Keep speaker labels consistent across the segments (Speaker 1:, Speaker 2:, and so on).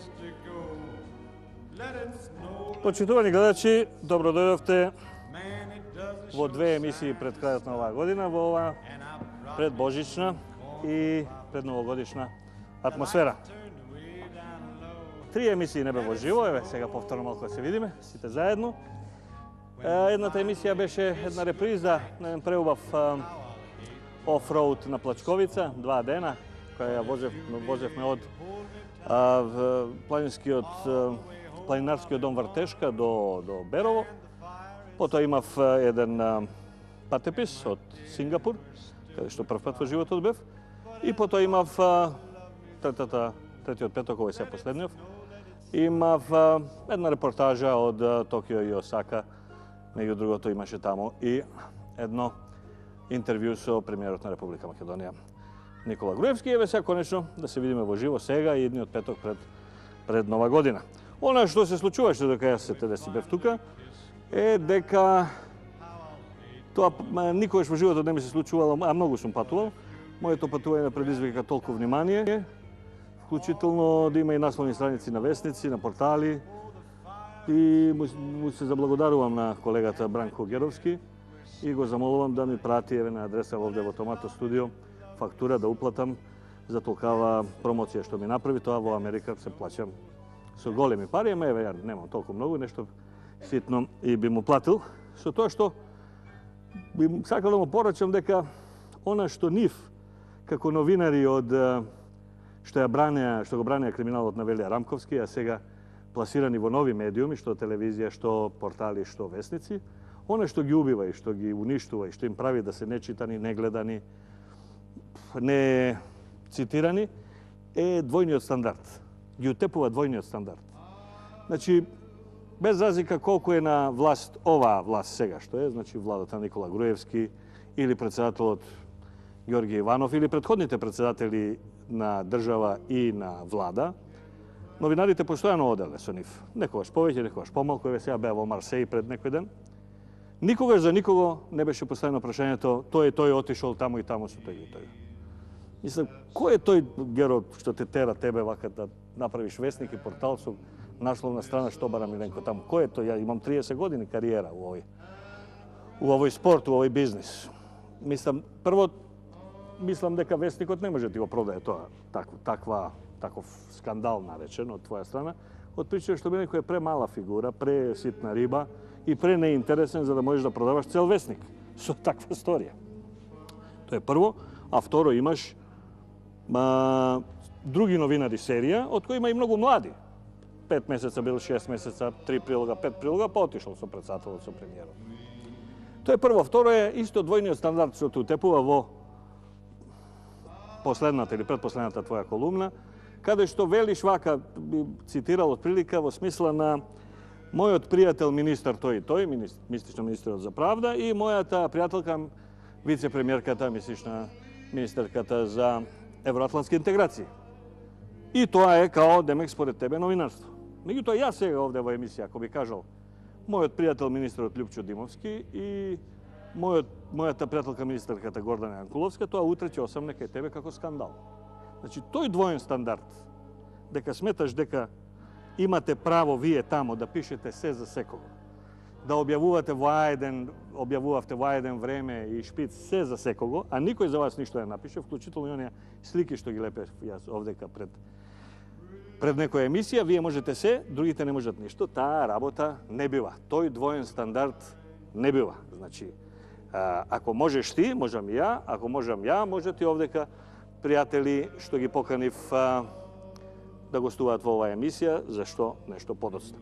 Speaker 1: Почитувани гледачи, добро дојдовте во две емисии пред крајот на оваа година, во ова предбожична и предновогодишна атмосфера. Три емисии не бе во живо, еве сега повторно малку се видиме, сите заедно. Едната емисија беше една реприза на еден преубав офроуд на Плачковица, 2 дена, која ја возевме од планинарскиот дом Вртешка до Берово. Потоа имав еден патепис од Сингапур, каде што прв пат во животот бев. И потоа имав третиот петок, овој се последниот. Имав една репортажа од Токио и Осака. Меѓу другото имаше таму и едно интервју со премиерот на Република Македонија Никола Груевски. Еве сега конечно да се видиме во живо сега и едниот петок пред Нова година. Она што се случуваше дека јас се бев тука е дека тоа никогаш во животот не ми се случувало, а многу сум патувал. Моето патување предизвика толку внимание, вклучително да има и насловни страници на вестници, на портали. И му се заблагодарувам на колегата Бранко Геровски и го замолувам да ми прати еве на адреса овде во Томато студио фактура да уплатам за толкава промоција што ми направи. Тоа во Америка се плаќам со големи пари, ама еве ја немам толку многу, нешто ситно и би му платил. Со тоа што би сакал да му порачам дека она што нив како новинари од што го бранеа криминалот на Велија Рамковски, а сега пласирани во нови медиуми, што телевизија, што портали, што вестници, она што ги убива и што ги уништува и што им прави да се нечитани, негледани, не цитирани, е двојниот стандард. Ги утепува двојниот стандард. Значи, без разлика колку е на власт оваа власт сега што е, значи владата Никола Груевски или председателот Ѓорѓе Иванов или претходните председатели на држава и на влада, новинарите постојано оделе со нив. Некогаш повеќе, некогаш помалку, еве сега беа во Марсеј пред некој ден. Никогаш за никого не беше поставено прашањето тој отишол таму и таму со тој и тој. Мислам, кој е тој Геро што те тера тебе вака да направиш вестник и портал со насловна страна што бара Миленко таму? Кој е тој? Ја имам 30 години кариера у овој спорт, у овој бизнис. Мислам дека вестникот не може да ти го продае тоа, таков скандал наречен од твоја страна, од причина што Миленко е премала фигура, преситна риба и пренеинтересен за да можеш да продаваш цел вестник со таква историја. Тоа е прво, а второ имаш други новинари серија, од кои има и многу млади. 5 месеца бил, 6 месеца, 3 прилога, 5 прилога, па отишол со председателот, со премиерот. Тоа е прво. Второ е исто двојниот стандард што те утепува во последната или предпоследната твоја колумна, каде што велиш вака, би цитирал од прилика во смисла на мојот пријател министар тој и тој, мислиш на министерот за правда, и мојата пријателка вице-премиерката, мислиш на министерката за евроатлантски интеграции. И тоа е као, демек, според тебе новинарство. Меѓутоа, јас сега овде во емисија, ако би кажал, мојот пријател министерот Љупчо Димовски и мојата пријателка министерката Гордана Јанкуловска, тоа утре ќе осамне кај тебе како скандал. Значи, тој двоен стандард, дека сметаш дека имате право вие тамо да пишете се за секого, да објавувавте во еден време и шпиц се за секого, а никој за вас ништо не напише, вклучително и оние слики што ги лепев јас овдека пред некоја емисија, вие можете се, другите не можат ништо, таа работа не бива. Тој двоен стандард не бива. Значи, ако можеш ти, можам и ја, ако можам ја, можете и овдека пријатели што ги поканив да гостуваат во оваа емисија, зашто нешто подоцна.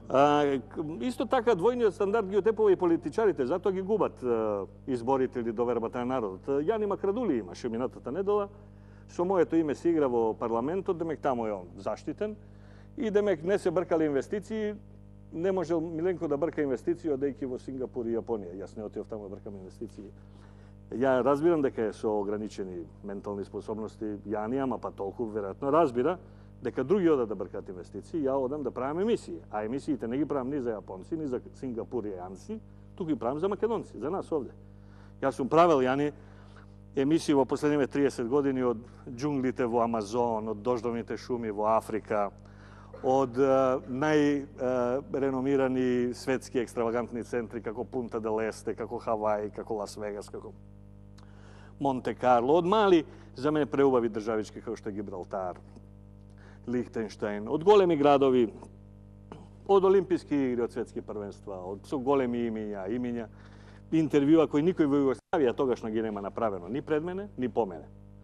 Speaker 1: Исто така, двојниот стандард ги отепува и политичарите, затоа ги губат изборите или довербата на народот. Јани Макрадули имаше минатата недела, со моето име се игра во парламентот, демек таму е он заштитен, и демек не се бркале инвестиции, не можел Миленко да брка инвестиции одејќи во Сингапур и Јапонија. Јас не отидов таму да бркам инвестиции. Ја разбирам дека е со ограничени ментални способности Јани, ама па толку веројатно разбира дека други одат да бркаат инвестиции, ја одам да правам емисии. А емисиите не ги правам ни за јапонци, ни за сингапуријанци, туку ги правам за македонци, за нас овде. Јас сум правел, Јани, емисии во последниве 30 години од џунглите во Амазон, од дождовните шуми во Африка, od najrenomirani svetski ekstravagantni centri kako Punta del Este, kako Hawaii, kako Las Vegas, kako Monte Carlo, od mali za mene preubavi državički kao što je Gibraltar, Lichtenstein, od golemi gradovi, od olimpijskih igre, od svjetskih prvenstva, od golemi imenja, intervjua koji niko u Jugoslaviji, a togašnjeg i nema napravljeno ni pred mene, ni po mene.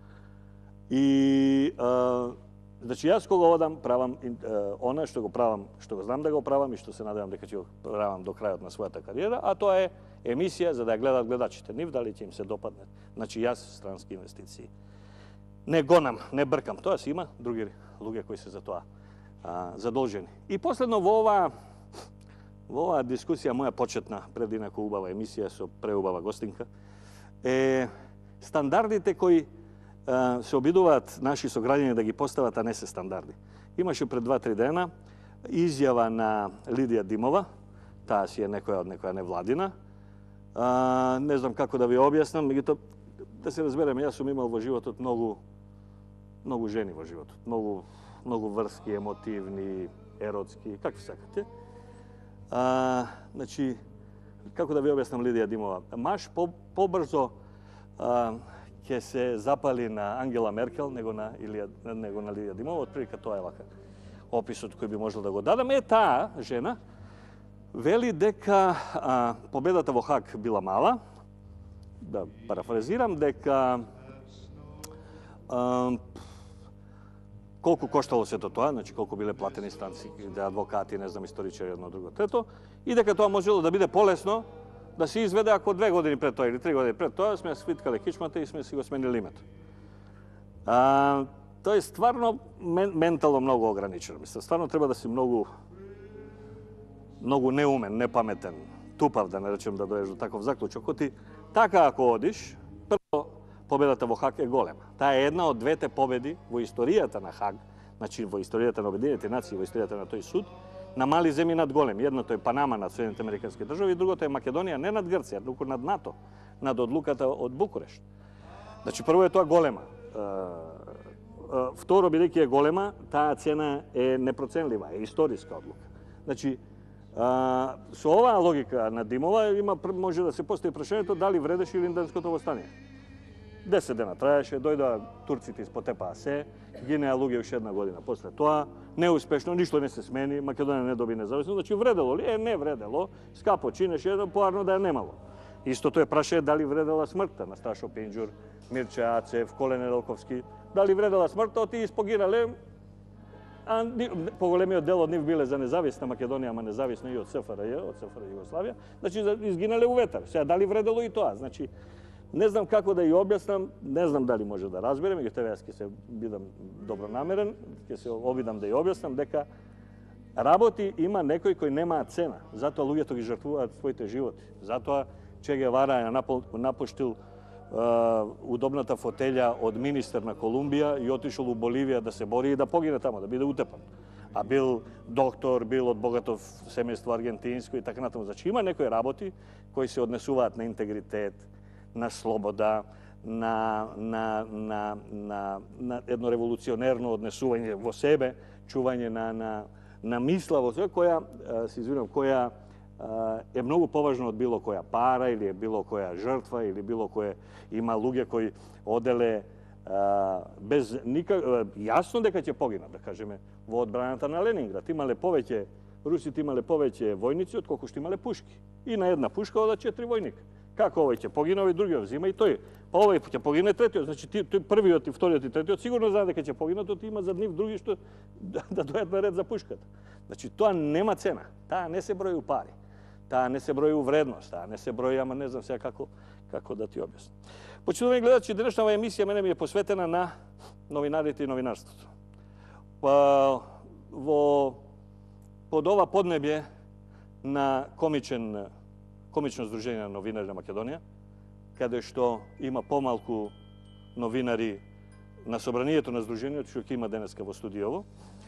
Speaker 1: I znači ja s koga odam pravam ono što ga znam da ga opravam i što se nadam da ću pravam do kraja na svoja ta karijera, a to je emisija za da je gledat ćete niv, da li će im se dopadne. Znači ja sam stranski investiciji. Ne gonam, ne brkam, tojas ima drugi luge koji se za to zadolženi. I posljedno ova diskusija moja početna pred inako ubava emisija, so preubava gostinka, standardite koji se obiduvat naši sograđani da gi postavata, ne se standardi. Imaš ju pred 2-3 dana izjava na Lidija Dimova, ta si je nekoja nevladina. Ne znam kako da vi objasnam, da se razberem, ja sam imao vo životu mnogo ženi vo životu, mnogo vrski, emotivni, erotski, kako sakate. Znači, kako da vi objasnam Lidija Dimova? Maš pobrzo će se zapali na Angela Merkel nego na Lidija Dimova. Otprilike to je ovakav opis od koji bi možda da go dadam. Ta žena veli deka pobedata vo Hag bila mala, da parafraziram, deka koliko koštalo se to, znači koliko bile plateni stanci, advokati, ne znam, istoričari, jedno drugo treto, i deka to moželo da bude polesno, da se izvede ako 2 godine pred to ili 3 godine pred to, sme svitkali kičmate i sme si go smenili limet. To je stvarno mentalno mnogo ograničeno. Mislim, stvarno treba da si mnogo neumen, nepametan, tupav, da ne rečem da doješ do takav zaključak. Ako ti taka ako odiš, prvo pobedata vo Hag je golema. Ta je jedna od 2 pobedi vo istorijata na Hag, znači vo istorijata na Objedinjene nacije, vo istorijata na toj sud, na mali zemlji nad golem. Jedno to je Panama nad Sjedinjenim Američkim Državama i drugo to je Makedonija, ne nad Grcija, nego nad NATO, nad odlukata od Bukurešta. Znači prvo je to golema. Vtoro biliki je golema, ta cena je neprocenljiva, je istorijska odluka. Znači, su ova logika na Dimova može da se postavi prašenje to da li vredeš ili dansko to ostanje. 10 dana trajaše, dojda Turci ti ispotepa se, Gineja Luge još 1 godina posle toa, neuspešno, ništa ne se smeni, Makedonija ne dobi nezavisnost, znači vredelo li? Ne vredelo, skapo čineš jedno, poarno da je nemalo. Isto to je prašenje da li vredela smrta, Nastašo Pinđur, Mirče Acev, Kolen Nedelkovski, da li vredela smrta, ti ispogirale, a pogolemio delo od njih bile za nezavisna Makedonija, ma nezavisna i od SFRJ, od SFRJ Jugoslavija, znači izginale u vetar. Sada da li vredelo i to, znači ne znam kako da i objasnam, ne znam da li može da razberem, jer tebe jaski se bidam dobronameren, jer se obidam da i objasnam, deka raboti ima nekoj koji nema cena, zato luge togi žrtvuvat svojte životi, zato Che Guevara je napuštil udobnata fotelja od ministar na Kolumbija i otišao u Bolivija da se bori i da pogine tamo, da bude utepan. A bil doktor, bil od bogatov semejstvo argentinsko i tako na tomu. Znači ima nekoj raboti koji se odnesuvat na integritet, na sloboda, na jedno revolucionerno odnesuvanje vo sebe, čuvanje na misla vo sebe, koja je mnogo považno od bilo koja para ili je bilo koja žrtva ili bilo koje ima luge koji odele bez jasno deka će poginat, da kažeme, vo odbranata na Leningrad. Rusi imale poveće vojnici od koliko što imale puški. I na jedna puška oda 4 vojnika. Kako ovaj će pogine, ovaj drugi vzima i to je. Pa ovaj će pogine, tretio. Znači ti prvi od ti, vtori od ti, tretio, sigurno zna deka će poginuti, to ti ima za njih drugi što da dojat na red za puškat. Znači to nema cena. Ta ne se broji u pari. Ta ne se broji u vrednost. Ta ne se broji, ama ne znam sve kako da ti objasnim. Počinjeni gledači, današnja ova emisija mene mi je posvetena na novinarite i novinarstvo. Pod ova podneblje na komično združenje na novinari na Makedonija, kada je što ima pomalku novinari na sobranijetu na združenju, što ima deneska vo studijovo.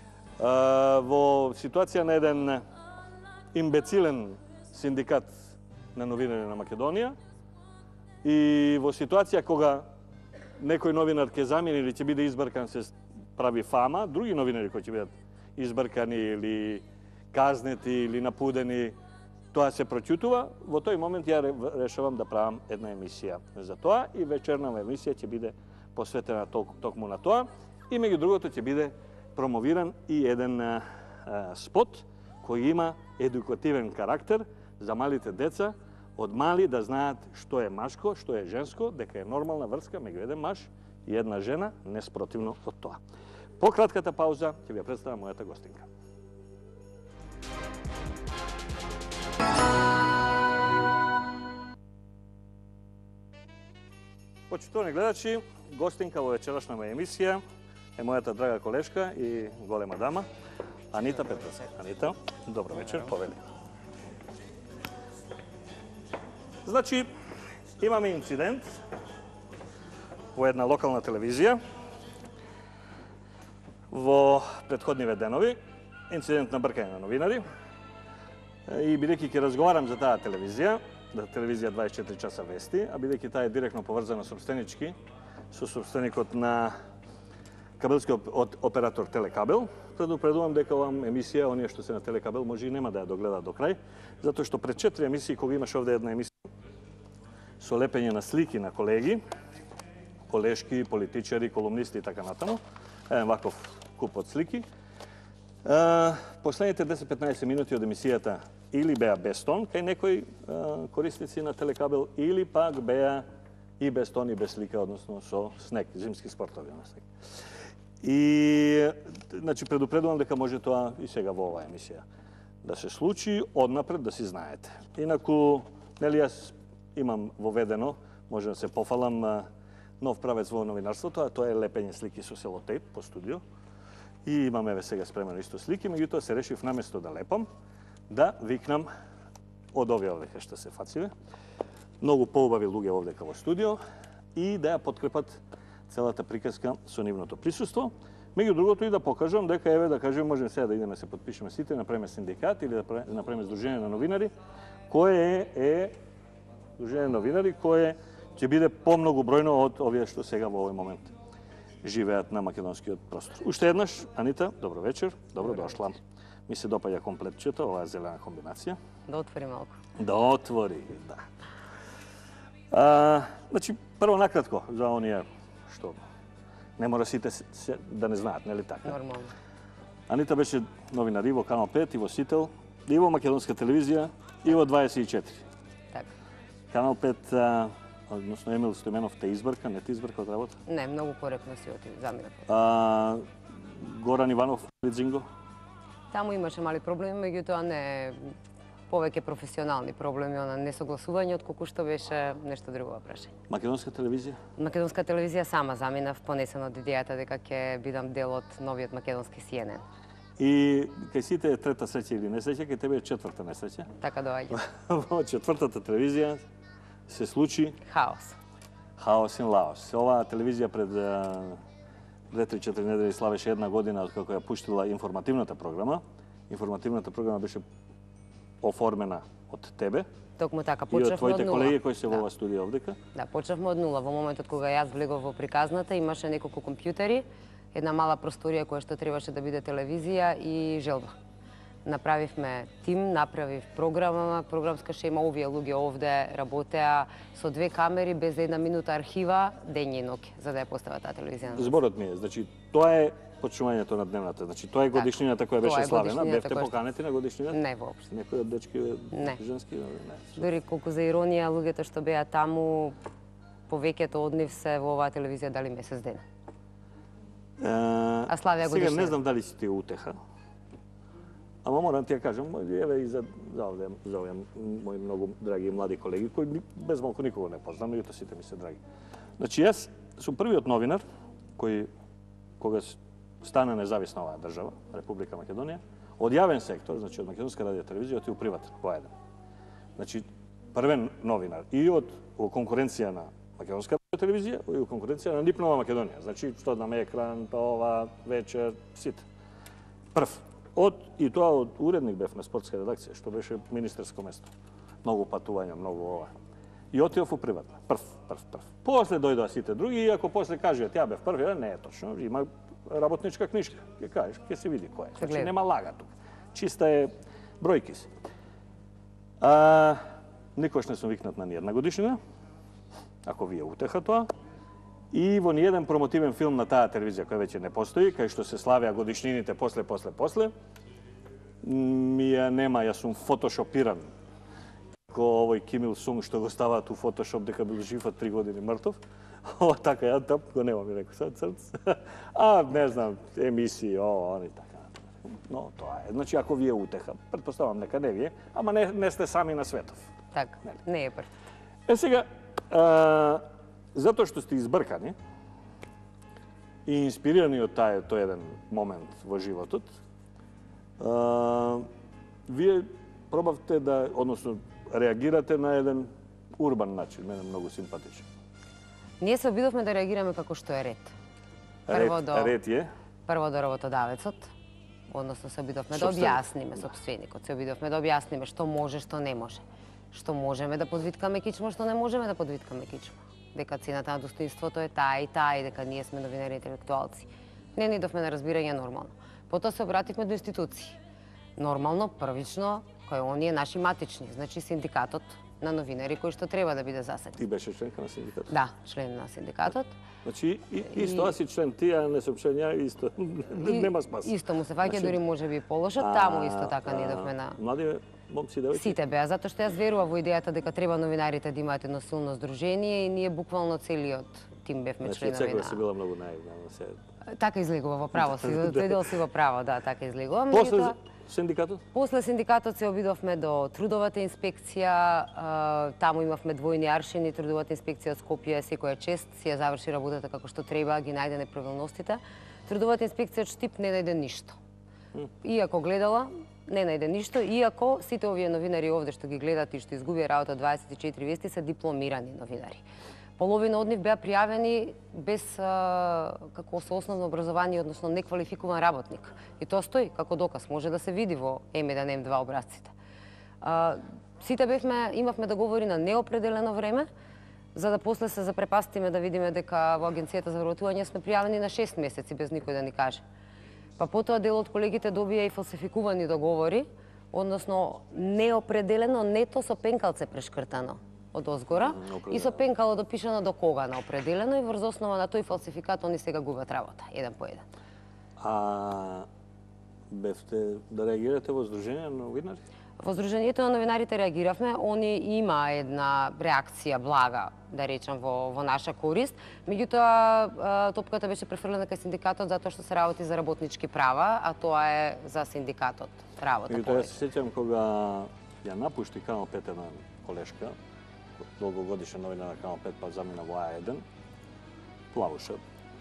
Speaker 1: Vo situacija na jedan imbecilen sindikat na novinari na Makedonija i vo situacija koga nekoj novinarke zamijeni ili će biti izbrkan se pravi fama, drugi novinari koji će biti избркани или казнети или напудени, тоа се проќутува. Во тој момент ја решавам да правам една емисија за тоа и вечернава емисија ќе биде посветена токму на тоа. И меѓу другото ќе биде промовиран и еден спот кој има едукативен карактер за малите деца, од мали да знаат што е машко, што е женско, дека е нормална врска меѓу еден маж и една жена, неспротивно од тоа. По кратката пауза ќе ви ја представам мојата гостинка. Почитувани гледачи, гостинка во вечерашната емисија е мојата драга колешка и голема дама, Анита Петрова. Анита, добро вечер, повели. Значи, имаме инцидент во една локална телевизија во претходниве денови, инцидент на бркање на новинари. И бидејќи ќе разговарам за таа телевизија, телевизија 24 часа вести, а бидејќи таа е директно поврзана собственички со собственикот на кабелскиот оператор Телекабел, предупредувам дека оваа емисија, оние што се на Телекабел, може и нема да ја догледаат до крај, затоа што пред 4 емисии, кога имаше овде една емисија со лепење на слики на колеги, колешки, политичари, колумнисти и така натаму, еден ваков куп од слики, последните 10-15 минути од емисијата или беа без тон, кај некои корисници на Телекабел, или пак беа и без тон и без слика, односно со снег, зимски спортови на снег. И, значи, предупредувам дека може тоа и сега во оваа емисија да се случи, однапред да си знаете. Инаку, нели, јас имам воведено, може да се пофалам, нов правец во новинарството, а тоа е лепење слики со селотейп по студио. И имаме ве сега спремено исто слики, меѓутоа се решив наместо да лепам, да викнам од овие овдека што се фациве, многу поубави луѓе овдека во студио и да ја подкрепат целата приказка со нивното присуство. Меѓу другото и да покажам дека, еве, да кажем, можеме сега да идеме се подпишеме сите, направиме синдикат или да направиме Сдружение на новинари, кое е Сдружение на новинари, кое ќе биде помногу бројно од овие што сега во овој момент живеат на македонскиот простор. Уште еднаш, Анита, добро вечер, добро дошла. Ми се допаѓа комплетчето, оваа зелена комбинација.
Speaker 2: Да отвори малку.
Speaker 1: Да отвори, да. Значи, прво накратко за оние што не мора сите да не знаат, нели така?
Speaker 2: Нормално.
Speaker 1: Анита беше новинар и во Канал 5, и во Сител, и во Македонска телевизија, и во 24.
Speaker 2: Така.
Speaker 1: Канал 5, односно Емил Стојменов те избрка, не те избрка од работа?
Speaker 2: Не, многу коректно си замина.
Speaker 1: Горан Иванов, Лидзинго?
Speaker 2: Таму имаше мали проблеми, меѓутоа не повеќе професионални проблеми, она несогласување, отколку што беше нешто друго прашање.
Speaker 1: Македонска телевизија?
Speaker 2: Македонска телевизија сама заминав, понесен од идејата дека ќе бидам дел од новиот македонски CNN.
Speaker 1: И кај сите е трета среќа или несреќа, кај тебе е четврта несреќа.
Speaker 2: Така доаѓа.
Speaker 1: Во четвртата телевизија се случи
Speaker 2: Хаос.
Speaker 1: Хаос in Laos. Оваа телевизија пред 2-3-4 недели славеше една година од како ја пуштила информативната програма. Информативната програма беше оформена од тебе.
Speaker 2: Токму така,
Speaker 1: и од
Speaker 2: почнавме од
Speaker 1: твоите
Speaker 2: нула.
Speaker 1: колеги кои се во оваа студија овдека.
Speaker 2: Да, почнавме од нула. Во моментот кога јас влегов во приказната, имаше неколку компјутери, една мала просторија која што требаше да биде телевизија и желба. Направивме тим, направив програма, програмска шема, овие луѓе овде работеа со 2 камери без една минута архива, дење и ноќе, за да ја постават таа телевизија.
Speaker 1: Зборот ми е, значи, тоа е почнувањето на дневната. Значи, тоа е годишнината која беше славена. Бевте поканети на годишнината?
Speaker 2: Не, воопшто.
Speaker 1: Некој од дечки женски?
Speaker 2: Не. Дори колку за иронија, луѓето што беа таму, повеќето од нив се во оваа телевизија дали месец дена. А славеа годишнината.
Speaker 1: Сега не знам дали си ти утеха. Ама морам ти ја кажам, еве и за овие мои многу драги млади колеги, кои без малку никого не познам, меѓутоа сите ми се драги. Значи, јас сум првиот новинар кој, кога стана независна оваа држава, Република Македонија, од јавен сектор, значи од Македонска радио телевизија, отиу приватен, воеден. Значи, првен новинар и во конкуренција на Македонска радио телевизија и во конкуренција на НИП Нова Македонија. Значи, што нам екран, ова, вечер, сите. Прв. И тоа од уредник бев на спортска редакција, што беше министерско место. Многу патувања, многу ова. И отидов у приватна. Прв. После дојдоа сите други, иако после кажуваат, ја бев први, не е точно. Има работничка книжка. Ке кажеш, ке се види кој е. Значи
Speaker 2: гледа.
Speaker 1: нема лага тука. Чиста е бројки си. Никош не сум викнат на ниједна годишнина, ако ви е утеха тоа. И во ниједен промотивен филм на таа телевизија, која веќе не постои, кај што се славеа годишнините после, ми ја нема, јас сум фотошопиран. Ко овој Ким Ил Сунг што го ставаат у фотошоп дека бил жив од 3 години мртов. Ова така ја тап го нема ми рекол сад срц. Не знам, емисии, они така. Но тоа е. Значи ако ви е утеха, претпоставам нека не ви е, ама не сте сами на светов.
Speaker 2: Така, не е прв.
Speaker 1: Сега, затоа што сте избркани и инспирирани од тој еден момент во животот, вие пробавте да, односно, реагирате на еден урбан начин, мене многу симпатичен.
Speaker 2: Ние се обидовме да реагираме како што е ред.
Speaker 1: Ред е?
Speaker 2: Прво до работодавецот, односно се обидовме да објасниме сопственикот, се обидовме да објасниме што може, што не може. Што можеме да подвиткаме кичмо, што не можеме да подвиткаме кичмо. Дека цената на достоинството е таа и таа и дека ние сме новинари интелектуалци. Не идовме на разбирање нормално. Потоа се обративме до институции. Нормално, првично, кои оние наши матични, значи синдикатот на новинари кој што треба да биде засегнат.
Speaker 1: Ти беше членка на синдикатот?
Speaker 2: Да, член на синдикатот.
Speaker 1: Значи, исто аз си член, тие не сообщенја, исто, нема спас.
Speaker 2: Исто му се фаќа, дури може би полошо, таму исто така не идовме на...
Speaker 1: Млади момци, девојки?
Speaker 2: Сите беа, затоа што јас верував во идејата дека треба новинарите да имаат едно силно здружение и ние буквално целиот тим бевме членови на...
Speaker 1: Значи, секоја си била многу наивна, се...
Speaker 2: Така излегува во право си, тој дел си во право, да, така излегува.
Speaker 1: После синдикатот?
Speaker 2: После синдикатот се обидовме до трудовата инспекција, таму имавме двојни аршини, трудовата инспекција од Скопје секоја чест си ја заврши работата како што треба, ги најде неправилностите. Трудовата инспекција од Штип не најде ништо. Иако гледала, не најде ништо, иако сите овие новинари овде што ги гледат и што изгубија работа 24 вести се дипломирани новинари. Половина од нив беа пријавени без како со основно образование, односно неквалификуван работник. И тоа стои како доказ, може да се види во М1, М2 образците. Сите имавме договори на неопределено време, за да после се запрепастиме да видиме дека во Агенцијата за вработување сме пријавени на 6 месеци без никој да ни каже. Па потоа дел од колегите добија и фалсификувани договори, односно неопределено нето со пенкалце прешкртано од озгора и со пенкало допишано до кога на определено и врз основа на тој фалсификат они сега губат работа, еден по еден.
Speaker 1: Бевте да реагирате во Сдружение на новинари?
Speaker 2: Во Сдруженијето на новинарите реагиравме, они има една реакција блага, да речам, во наша корист. Меѓутоа, топката беше префрлена кај синдикатот затоа што се работи за работнички права, а тоа е за синдикатот работа.
Speaker 1: Меѓутоа, јас се сеќам кога ја напушти Канал 5 една колешка, долгогодишен новинар на Канал 5, па замина во А1, Плавуша.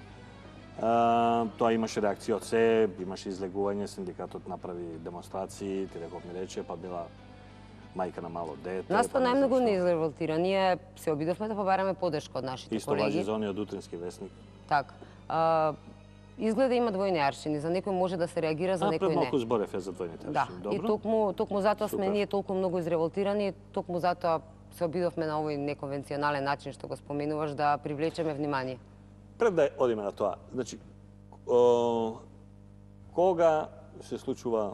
Speaker 1: Тоа имаше реакција од се, имаше излегување, синдикатот направи демонстрации, Тиреков ми рече, па била мајка на мало дете.
Speaker 2: Нас тоа најмногу не изреволтира. Ние се обидовме да побараме поддршка од нашите колеги.
Speaker 1: Исто важи за оние од Утрински вестник.
Speaker 2: Така. Изгледа има двојни аршини, за некој може да се реагира, за некој не.
Speaker 1: Пред малку зборев за двојните аршини.
Speaker 2: Да, и токму затоа сме ние толку многу изреволтирани, токму затоа се обидовме на овој неконвенционален начин што го споменуваш да привлечеме внимание. Пред
Speaker 1: да одиме на тоа, значи, кога се случува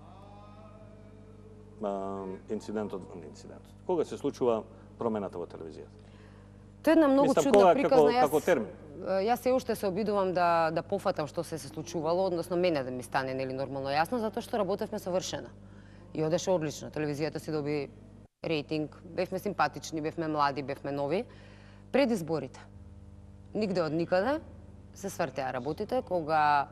Speaker 1: инцидентот, кога се случува промената во телевизијата?
Speaker 2: Тоа е една многу чудна приказна.
Speaker 1: Како термин?
Speaker 2: Јас се уште се обидувам да пофатам што се случувало, односно мене да ми стане нели нормално јасно, затоа што работевме совршено. И одеше одлично. Телевизијата си доби рейтинг, бевме симпатични, бевме млади, бевме нови. Пред изборите, нигде од никаде се свртеа работите, кога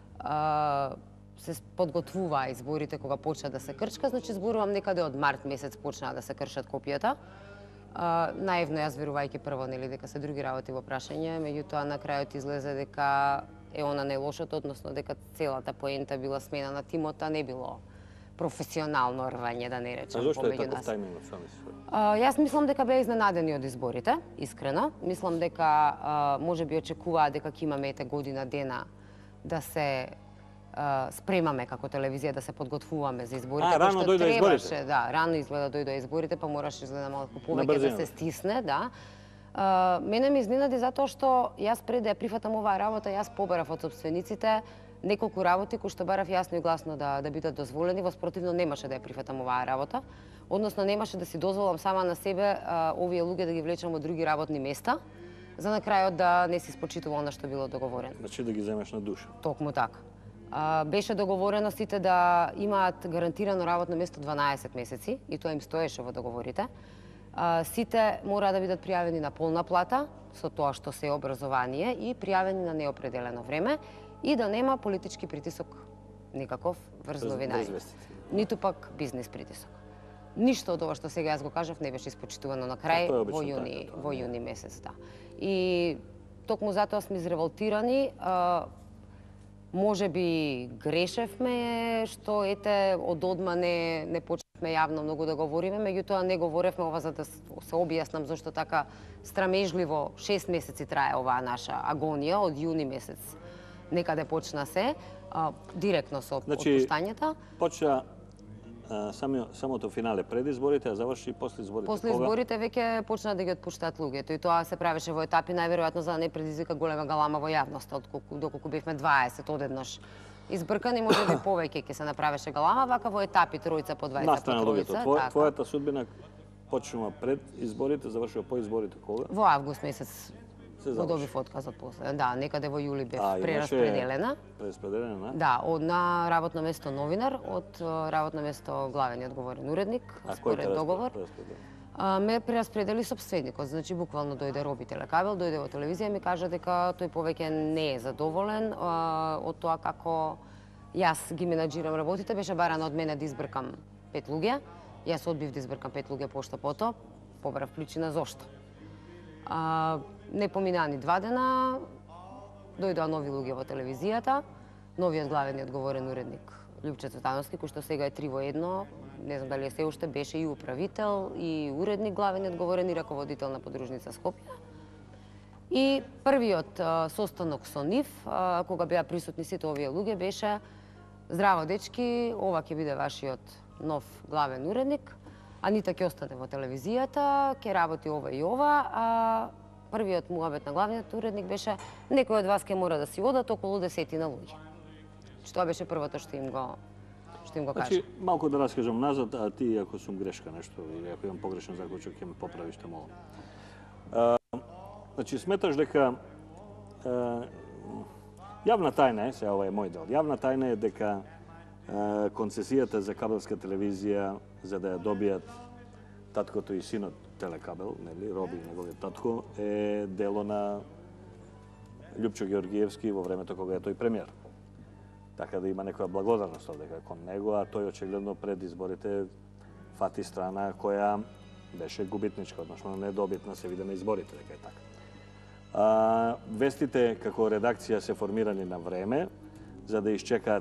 Speaker 2: се подготвуваа изборите, кога почна да се крчка, значи зборувам некаде од март месец почнаа да се кршат копијата. Наивно јас верувајќи прво нели дека се други работи во прашање, меѓутоа на крајот излезе дека е она најлошото, односно дека целата поента била смена на тимот, а не било професионално рвање, да не речем, помеѓу нас.
Speaker 1: А зошто е таков тајмингот, што мислиш?
Speaker 2: Јас мислам дека беа изненадени од изборите, искрено. Мислам дека можеби очекуваа дека ќе имаме ете година дена да се спремаме како телевизија, да се подготвуваме за изборите.
Speaker 1: Рано дојде изборите?
Speaker 2: Да, рано изгледа дојде изборите, па мораше изгледа малку повеќе да се стисне, да. Мене ме изненади затоа што јас пред да ја прифатам оваа работа, јас побарав од собствениците неколку работи кои што барав јасно и гласно да бидат дозволени, во спротивно немаше да ја прифатам оваа работа. Односно немаше да си дозволам сама на себе овие луѓе да ги влечам од други работни места, за на крајот да не се испочитува она што било договорено.
Speaker 1: Значи да ги земеш на душа.
Speaker 2: Токму така. Беше договорено сите да имаат гарантирано работно место 12 месеци и тоа им стоеше во договорите. Сите мора да бидат пријавени на полна плата, со тоа што се образование, и пријавени на неопределено време, и да нема политички притисок никаков врз новинари. Ниту пак бизнес притисок. Ништо од ова што сега јас го кажав не беше испочитувано на крај во јуни месец, да. И токму затоа сме изреволтирани. Може би грешевме што од одма не почнавме јавно многу да говориме, меѓутоа не говоревме ова за да се објаснам зашто така страмежливо 6 месеци трае оваа наша агонија од јуни месец. Некаде почна се директно со отпуштањата.
Speaker 1: Почна самото финале пред изборите, а заврши после изборите.
Speaker 2: После изборите веќе почна да ги отпуштаат луѓето и тоа се правеше во етапи, најверојатно за да не предизвика голема галама во јавноста, доколку бевме 20 одеднаш избркани, може би повеќе ќе се направеше галама, вака во етапи тројца по 20 по тројца.
Speaker 1: Твојата судбина почнува пред изборите, завршува по изборите кога?
Speaker 2: Во август месец. Го добив отказ од после. Да, некаде во јули бев прераспределена.
Speaker 1: Прераспределена?
Speaker 2: Да, на работно место новинар, од работно место главен и одговорен уредник, според договор. Ме прераспредели собственикот, значи буквално дојде Роби Телекабел, дојде во телевизија и ми кажа дека тој повеќе не е задоволен од тоа како јас ги менаџирам работите. Беше барано од мене да избркам 5 луѓе. Јас одбив да избркам 5 луѓе пошто пото. Побарав причина зошто. Не поминаа ни 2 дена, дојдоа нови луѓе во телевизијата, новиот главен и одговорен уредник Љупче Цветановски, кој што сега е 3 во 1, не знам дали е се уште, беше и управител, и уредник главен и одговорен, и раководител на подружница Скопје. И првиот состанок со нив, кога беа присутни сите овие луѓе, беше: здраво дечки, ова ќе биде вашиот нов главен уредник, Анита ќе остане во телевизијата, ќе работи ова и ова, а првиот муабет на главниот уредник беше: некој од вас ќе мора да си одат околу 10 луѓе. Тоа беше првото што им го кажа.
Speaker 1: Значи, малку да раскажам назад, а ти ако сум грешка нешто или ако имам погрешен заклучок ќе ме поправиш, те молам. Значи, сметаш дека јавна тајна е, сега ова е мој дел, јавна тајна е дека концесијата за кабелска телевизија, за да ја добијат таткото и синот Телекабел, нели, Роби, неговиот татко, е дело на Љупчо Георгиевски во времето кога е тој премиер. Така да има некоја благодарност овде кон него, а тој очигледно пред изборите фати страна која беше губитничка, односно недобитна, се види на изборите дека е така. Вестите како редакција се формирани на време, за да изчекаат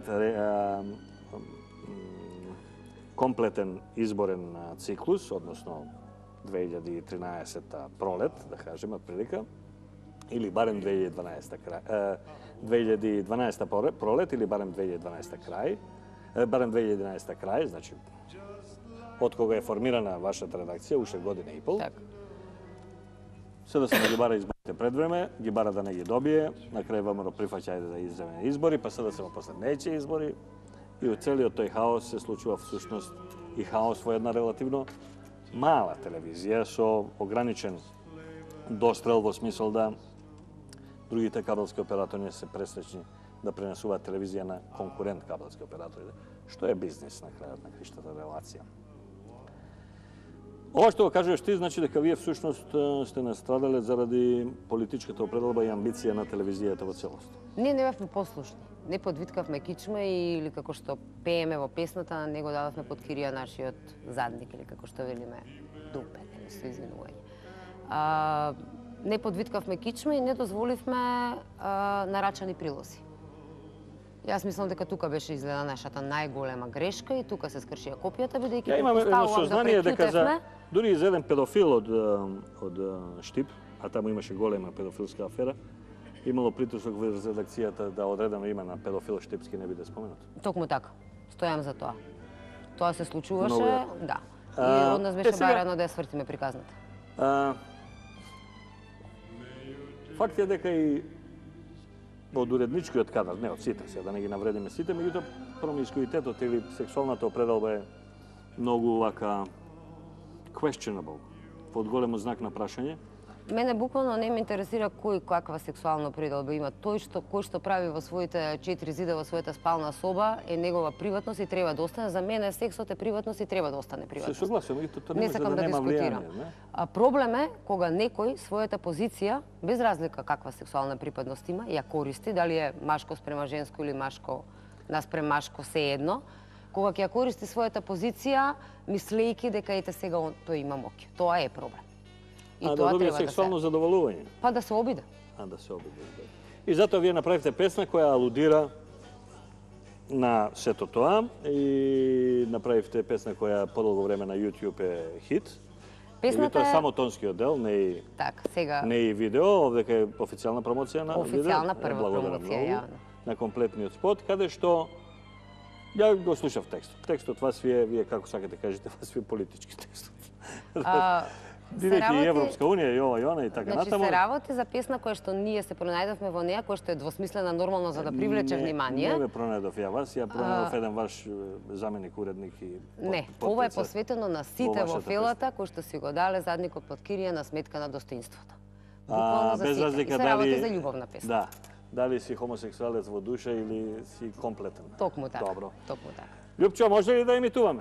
Speaker 1: комплетен изборен циклус, односно 2013 пролет, да кажеме, прилика, или барем 2012 пролет, или барем 2012 крај, барем 2011 крај, значи, од кога е формирана вашата редакција, уште година и пол. Се да се ги бара изборите пред време, ги бара да не ги добие, на крај ВМРО прифаќа да иземе избори, па се да се во последнејќи избори, и од целиот тој хаос се случува всушност и хаос во една релативно мала телевизија со ограничен дострел во смисол да другите кабелски оператори не се пресречни да пренесуваат телевизија на конкурент кабелски оператори, што е бизнес на крајот на криштата релација. Ова што го кажуваш ти, значи дека вие всушност сте настрадале заради политичката определба и амбиција на телевизијата во целост.
Speaker 2: Не бевме послушни. Не подвиткавме кичма или како што пееме во песната, не го дадовме под кирија нашиот задник или како што велиме дупе, со извинување. Не подвиткавме кичма и не дозволивме нарачани прилози. Јас мислам дека тука беше изгледа нашата најголема грешка и тука се скршија копијата, бидејќи
Speaker 1: ја имам едно сознание дека дури и за еден педофил од Штип, а таму имаше голема педофилска афера, имало притисок во редакцијата да одредено име на педофил штипски не биде споменат.
Speaker 2: Токму така. Стојам за тоа. Тоа се случуваше, да. И од нас беше барано да ја свртиме приказната.
Speaker 1: Факт е дека и од уредничкиот кадар, не од сите, да не ги навредиме сите, меѓутоа промискуитетот или сексуалната определба е многу вака questionable, под големо знак на прашање.
Speaker 2: Мене буквално не ме интересира кој каква сексуална определба има. Кој што прави во своите 4 зида во својата спална соба е негова приватност и треба да остане. За мене сексот е приватност и треба да остане приватност.
Speaker 1: Се согласувам, и тоа
Speaker 2: не сакам да дискутирам. Проблем е кога некој својата позиција, без разлика каква сексуална припадност има, ја користи, дали е машко спрема женско или машко наспрем машко, се едно, кога ќе ја користи својата позиција, мислејќи дека ете сега тој има моќ. Тоа е проблем.
Speaker 1: И да добие сексуално задоволување?
Speaker 2: Па да се обиде.
Speaker 1: Да се обиде. И затоа вие направивте песна која алудира на сето тоа и направивте песна која подолго време на YouTube е хит.
Speaker 2: Песната
Speaker 1: е само тонскиот дел, не и
Speaker 2: сега
Speaker 1: не и видео, овдека е официјална промоција на видео.
Speaker 2: Официјална прва промоција, јавно.
Speaker 1: На комплетниот спот, каде што ја го слушав текстот. Текстот вас вие како сакате кажете, вас вие политички текстот. Бидејќи и Европска Унија и ова и она и така натаму.
Speaker 2: Значи се работи за песна која што ние се пронајдовме во неа, која што е двосмислена нормално за да привлече внимание.
Speaker 1: Не ме пронајдов ја вас, ја пронајдов еден ваш заменик уредник и
Speaker 2: Не, ова е посветено на сите во фелата кои што си го дале задникот под кирија на сметка на достоинството. Буквално за сите. И се работи за љубовна песна.
Speaker 1: Да. Дали си хомосексуалец во душа или си комплетен.
Speaker 2: Токму така.
Speaker 1: Добро.
Speaker 2: Токму така.
Speaker 1: Љупчо, може ли да имитуваме?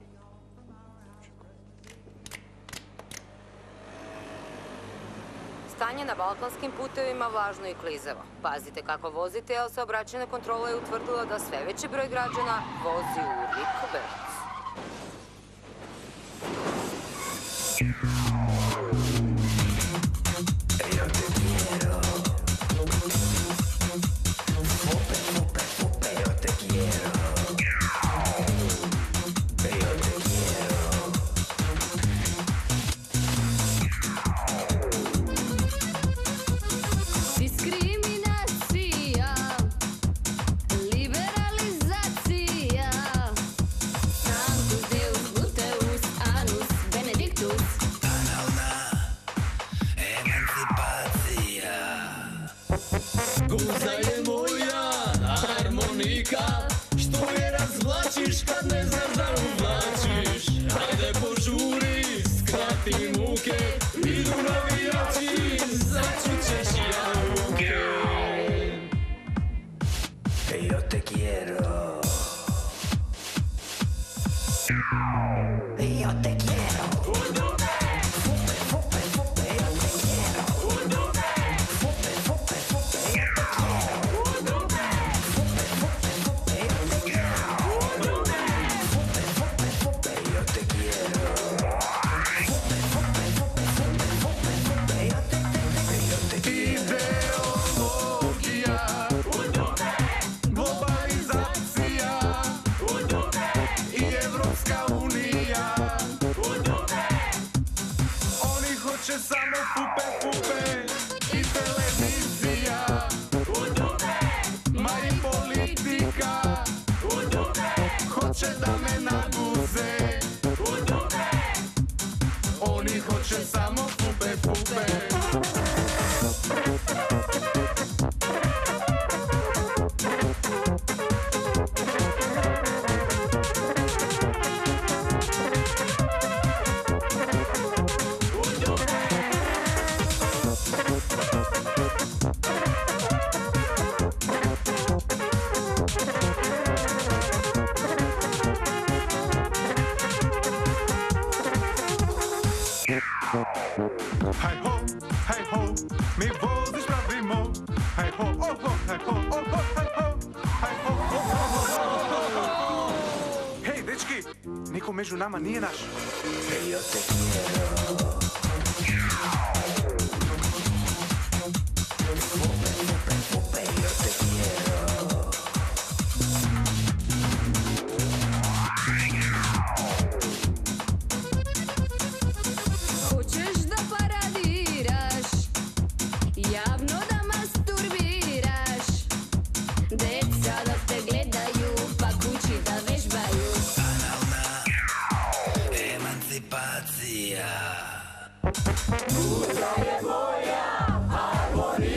Speaker 2: Стање на балканским путевима влажно и клизево. Пазите како возите, а сообраќајна контрола е утврдила да све веќе број граѓана вози урник берц.
Speaker 3: Među nama nije naš. Yo te
Speaker 4: Hoćeš da paradiraš, javno da masturbiraš, deca da te gledaju, pa kući da vežbaju. Emancipacija. Muza je moja harmonija.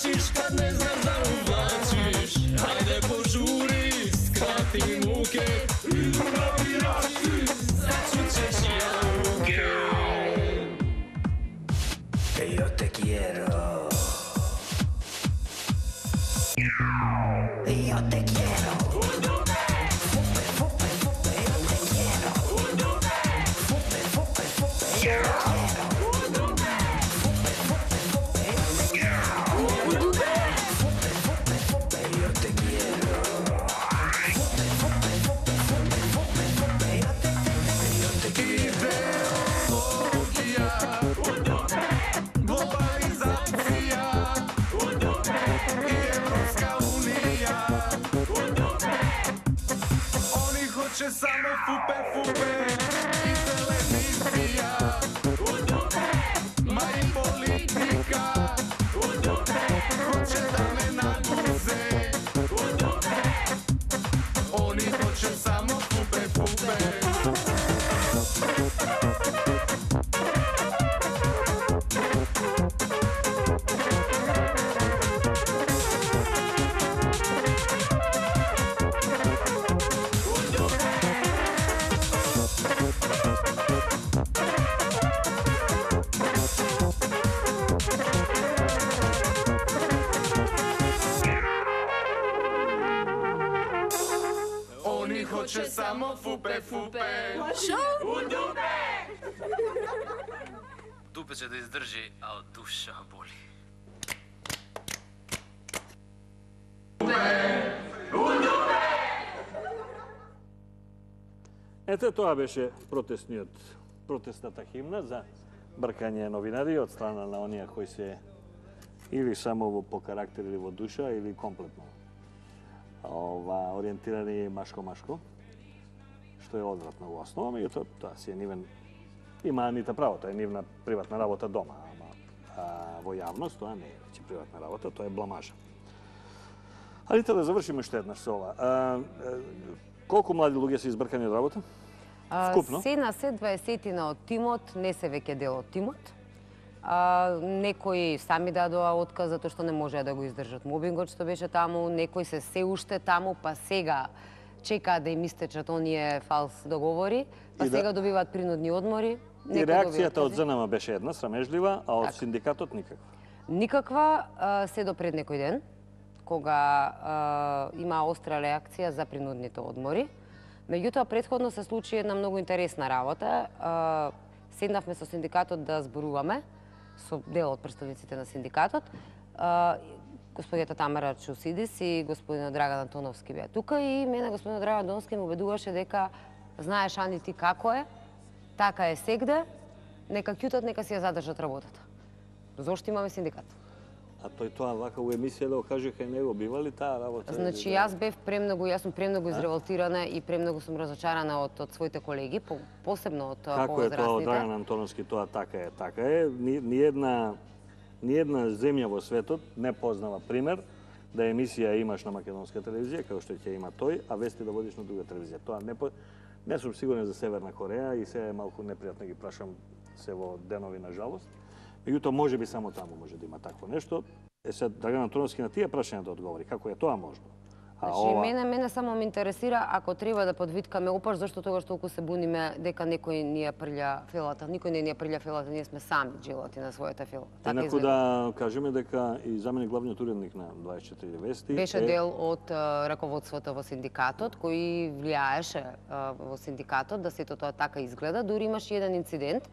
Speaker 5: plaćiš kad ne znaš da uvlačiš. Hajde požuri, skrati muke, začućeš jabuke.
Speaker 3: Yo te quiero. Yo te quiero. Fupe, fupe, fupe, yo te quiero. Fupe, fupe, fupe, yo te quiero. Fupe, fupe, fupe, yo te quiero. Fupe, fupe, fupe, yo te quiero. Fupe, fupe, fupe, fupe, fupe, fupe, yo te quiero. Globalizacija i Evropska unija. Oni hoće samo fupe, fupe i televizija. Ma i politika hoće da me naguze. Oni hoće samo fupe, fupe. Oni hoće samo fupe, fupe.
Speaker 6: Dupe će da izdrži, a od duša boli.
Speaker 1: Ете, тоа беше протестната химна за бркање новинари од страна на оние кои се или само по карактер или во душа или комплетно ориентирани машко-машко, што е одвратно во основа, меѓутоа тоа си е нивен, има ните право, тоа е нивна приватна работа дома, ама во јавност тоа не е веќе приватна работа, тоа е бламажа. Ајде да завршиме уште еднаш со ова. Колку млади луѓе се избркани од работа? Вкупно?
Speaker 2: Се на се 20 од тимот не се веќе дел од тимот. Некои сами дадоа отказ затоа што не можеа да го издржат мобингот што беше таму, некои се уште таму, па сега чекаат да им истечат оние фалс договори, па сега добиваат принудни одмори.
Speaker 1: И реакцијата од ЗНМ беше една, срамежлива, а од синдикатот никаква?
Speaker 2: Никаква, се до пред некој ден, кога има остра реакција за принудните одмори. Меѓутоа, претходно се случи една многу интересна работа. Седнавме со синдикатот да зборуваме, со дел од представниците на синдикатот. Господијата Тамара Чусидис и господинот Драган Антоновски беа тука и мене господинот Драган Антоновски му убедуваше дека знаеш, Ани, ти како е, така е сегде, нека ќутат, нека си ја задржат работата. Зошто имаме синдикат?
Speaker 1: А тој тоа вака у емисија да го кажеха и него, бива ли таа работа?
Speaker 2: Значи, јас сум премногу изреволтирана и премногу сум разочарана од своите колеги, посебно од
Speaker 1: повозрастните. Како е тоа од Драган Антоновски, тоа така е, така е. Ниедна земја во светот не познава пример да емисија имаш на македонска телевизија, како што ќе има тој, а вести да водиш на друга телевизија. Тоа не сум сигурен за Северна Кореја и се е малку непријатно ги прашам се во денови на жалост. Меѓутоа, може би само таму може да има такво нешто. Сед Драган Антоновски на тие прашања да одговори. Како е тоа можно?
Speaker 2: Значи, мене само ме интересира, ако треба да подвиткаме опаш, зашто тогаш толку се буниме дека некој ни ја прља фелата. Никој не ни ја прља фелата, ние сме сами джилати на својата фела.
Speaker 1: Инаку да кажеме дека и заменик главниот уредник на 24 вести
Speaker 2: беше дел од раководството во синдикатот, кој влијаеше во синдикатот да сето тоа така изгледа. Дури имаше еден инцидент.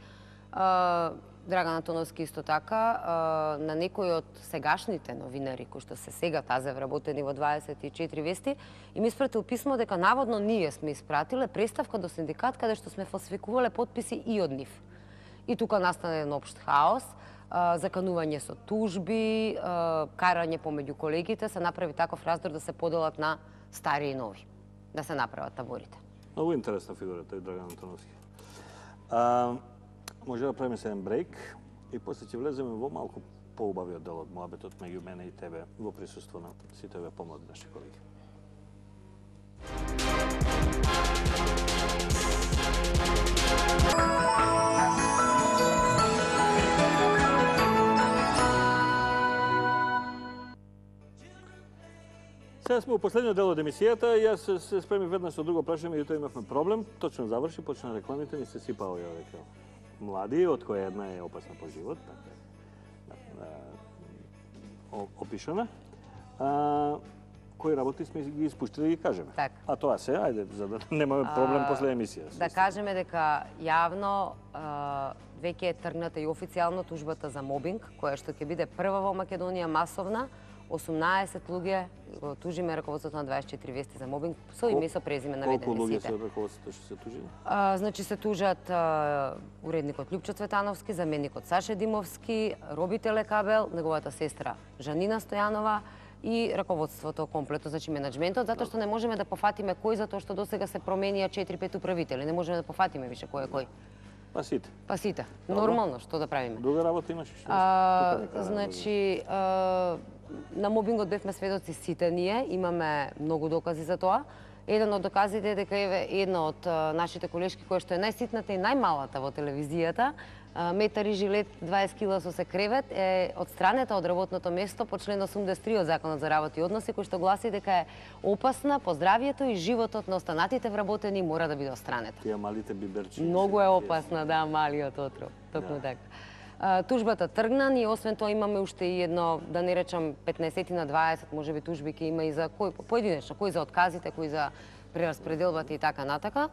Speaker 2: Драган Антоновски исто така на некои од сегашните новинари кои што се сега таза вработени во 24 вести им испратил писмо дека наводно ние сме испратиле преставка до синдикат каде што сме фалсификувале потписи и од нив. И тука настана еден општ хаос, заканување со тужби, карање помеѓу колегите, се направи таков раздор да се поделат на стари и нови, да се направат таборите.
Speaker 1: Многу интересна фигура тој Драган Антоновски. Може да правиме се еден брейк и после ќе влеземе во малку поубавиот дел од моабетот меѓу мене и тебе во присуство на сите овие помлади наши колеги. Сега сме у последниот дел од емисијата. Јас се спремив веднаш со друго прашање, меѓутоа имавме проблем. Точно заврши, почна рекламите, ни се сипа овие дека млади, од која една е опасна по живот, опишана. Кои работи сме ги испуштили да ги кажеме.
Speaker 2: Така.
Speaker 1: А тоа се, ајде, за да немаме проблем после емисија.
Speaker 2: Да кажеме дека јавно веќе е тргната и официјално тужбата за мобинг, која што ќе биде прва во Македонија масовна. 18 луѓе го тужиме раководството на 24 вести за мобинг со име и со презиме наведени сите.
Speaker 1: Колку луѓе се од раководството што се тужи?
Speaker 2: Значи се тужат уредникот Љупчо Цветановски, заменикот Саше Димовски, Роби Телекабел, неговата сестра Жанина Стојанова и раководството комплетно, значи менаџментот, затоа што не можеме да пофатиме кој, затоа што досега се променија 4-5 управители, не можеме да пофатиме више кој е кој.
Speaker 1: Па сите.
Speaker 2: Па сите. Нормално, што да правиме?
Speaker 1: Друга работа имаш?
Speaker 2: Значи, на мобингот бевме сведоци сите ние, имаме многу докази за тоа. Еден од доказите е дека еве една од нашите колешки која што е најситната и најмалата во телевизијата, метари жилет 20 кила со се кревет, е одстранета од работното место по член 83 од Законот за работи и односи, кој што гласи дека е опасна по здравието и животот на останатите вработени мора да биде одстранета.
Speaker 1: Тие малите биберчи.
Speaker 2: Многу е опасна, да, малиот отров. Токму така. Тужбата тргна, ние освен тоа имаме уште и едно, да не речам 15 на 20, можеби тужби ќе има и за кој поединечно, кој за отказите, кој за прераспределбата и така натака.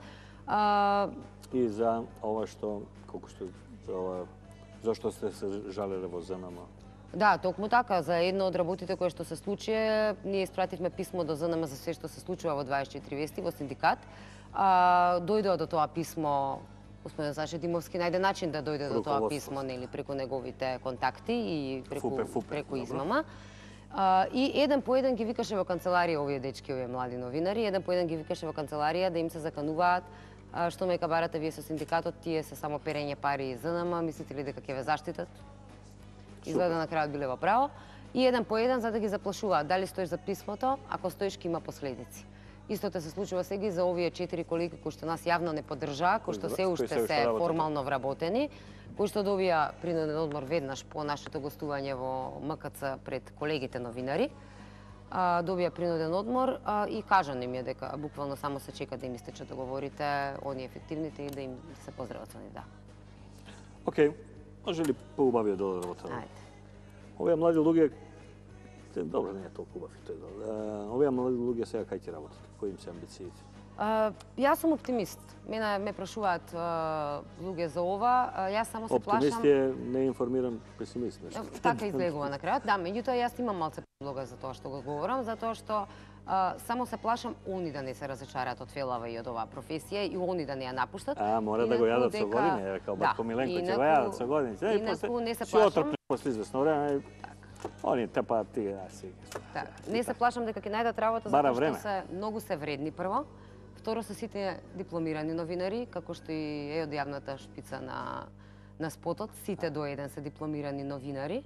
Speaker 1: И за ова што, колку што ова, зашто сте се жалеле во ЗНМ?
Speaker 2: Да, токму така, за едно од работите кои што се случи, ние испративме писмо до ЗНМ за се што се случува во 24 вести во синдикат. Дојдоа до тоа писмо господин Саше Димовски најде начин да дојде до тоа писмо, нели, преку неговите контакти и преку измама. И еден по еден ги викаше во канцеларија овие дечки, овие млади новинари, еден по еден ги викаше во канцеларија да им се закануваат што ме кабарате вие со синдикатот, тие се само перење пари и ЗНМ, мислите ли дека ќе ве заштитат? Изгледа на крајот биле во право. И еден по еден за да ги заплашуваат, дали стоиш за писмото, ако стоиш ќе има последици. Истото се случува сега и за овие 4 колеги кои што нас јавно не поддржаа, кои што се уште се формално вработени, кои што добија принуден одмор веднаш по нашето гостување во МКЦ пред колегите новинари. Добија принуден одмор и кажано им е дека буквално само се чека да им истече договорите, они ефективните и да им се поздрават со нив, да.
Speaker 1: Океј, може ли поубавија да работа?
Speaker 2: Ајде.
Speaker 1: Овие млади луѓе, добро, не е толку убав и тој добро. Овие млади луѓе сега кај ќе работат? Кои им се амбициите?
Speaker 2: Јас сум оптимист. Мене ме прашуваат луѓе за ова. Јас само се плашам...
Speaker 1: Оптимист е неинформиран песимист.
Speaker 2: Така излегува на крајот. Да, меѓутоа јас имам малце предлога за тоа што го говорам, затоа што само се плашам они да не се разочарат од фелава и од оваа професија и они да не ја напуштат.
Speaker 1: Мора да го јадат со години, као Батко Миленко, ќе го јадат со години.
Speaker 2: Инаку не се
Speaker 1: Си
Speaker 2: плашам.
Speaker 1: отрпни после известно време. Они тепаат тие,
Speaker 2: Така. Не се плашам дека ќе најдат работа затоа што се многу се вредни прво. Второ се сите дипломирани новинари, како што и е од јавната шпица на спотот, сите до еден се дипломирани новинари.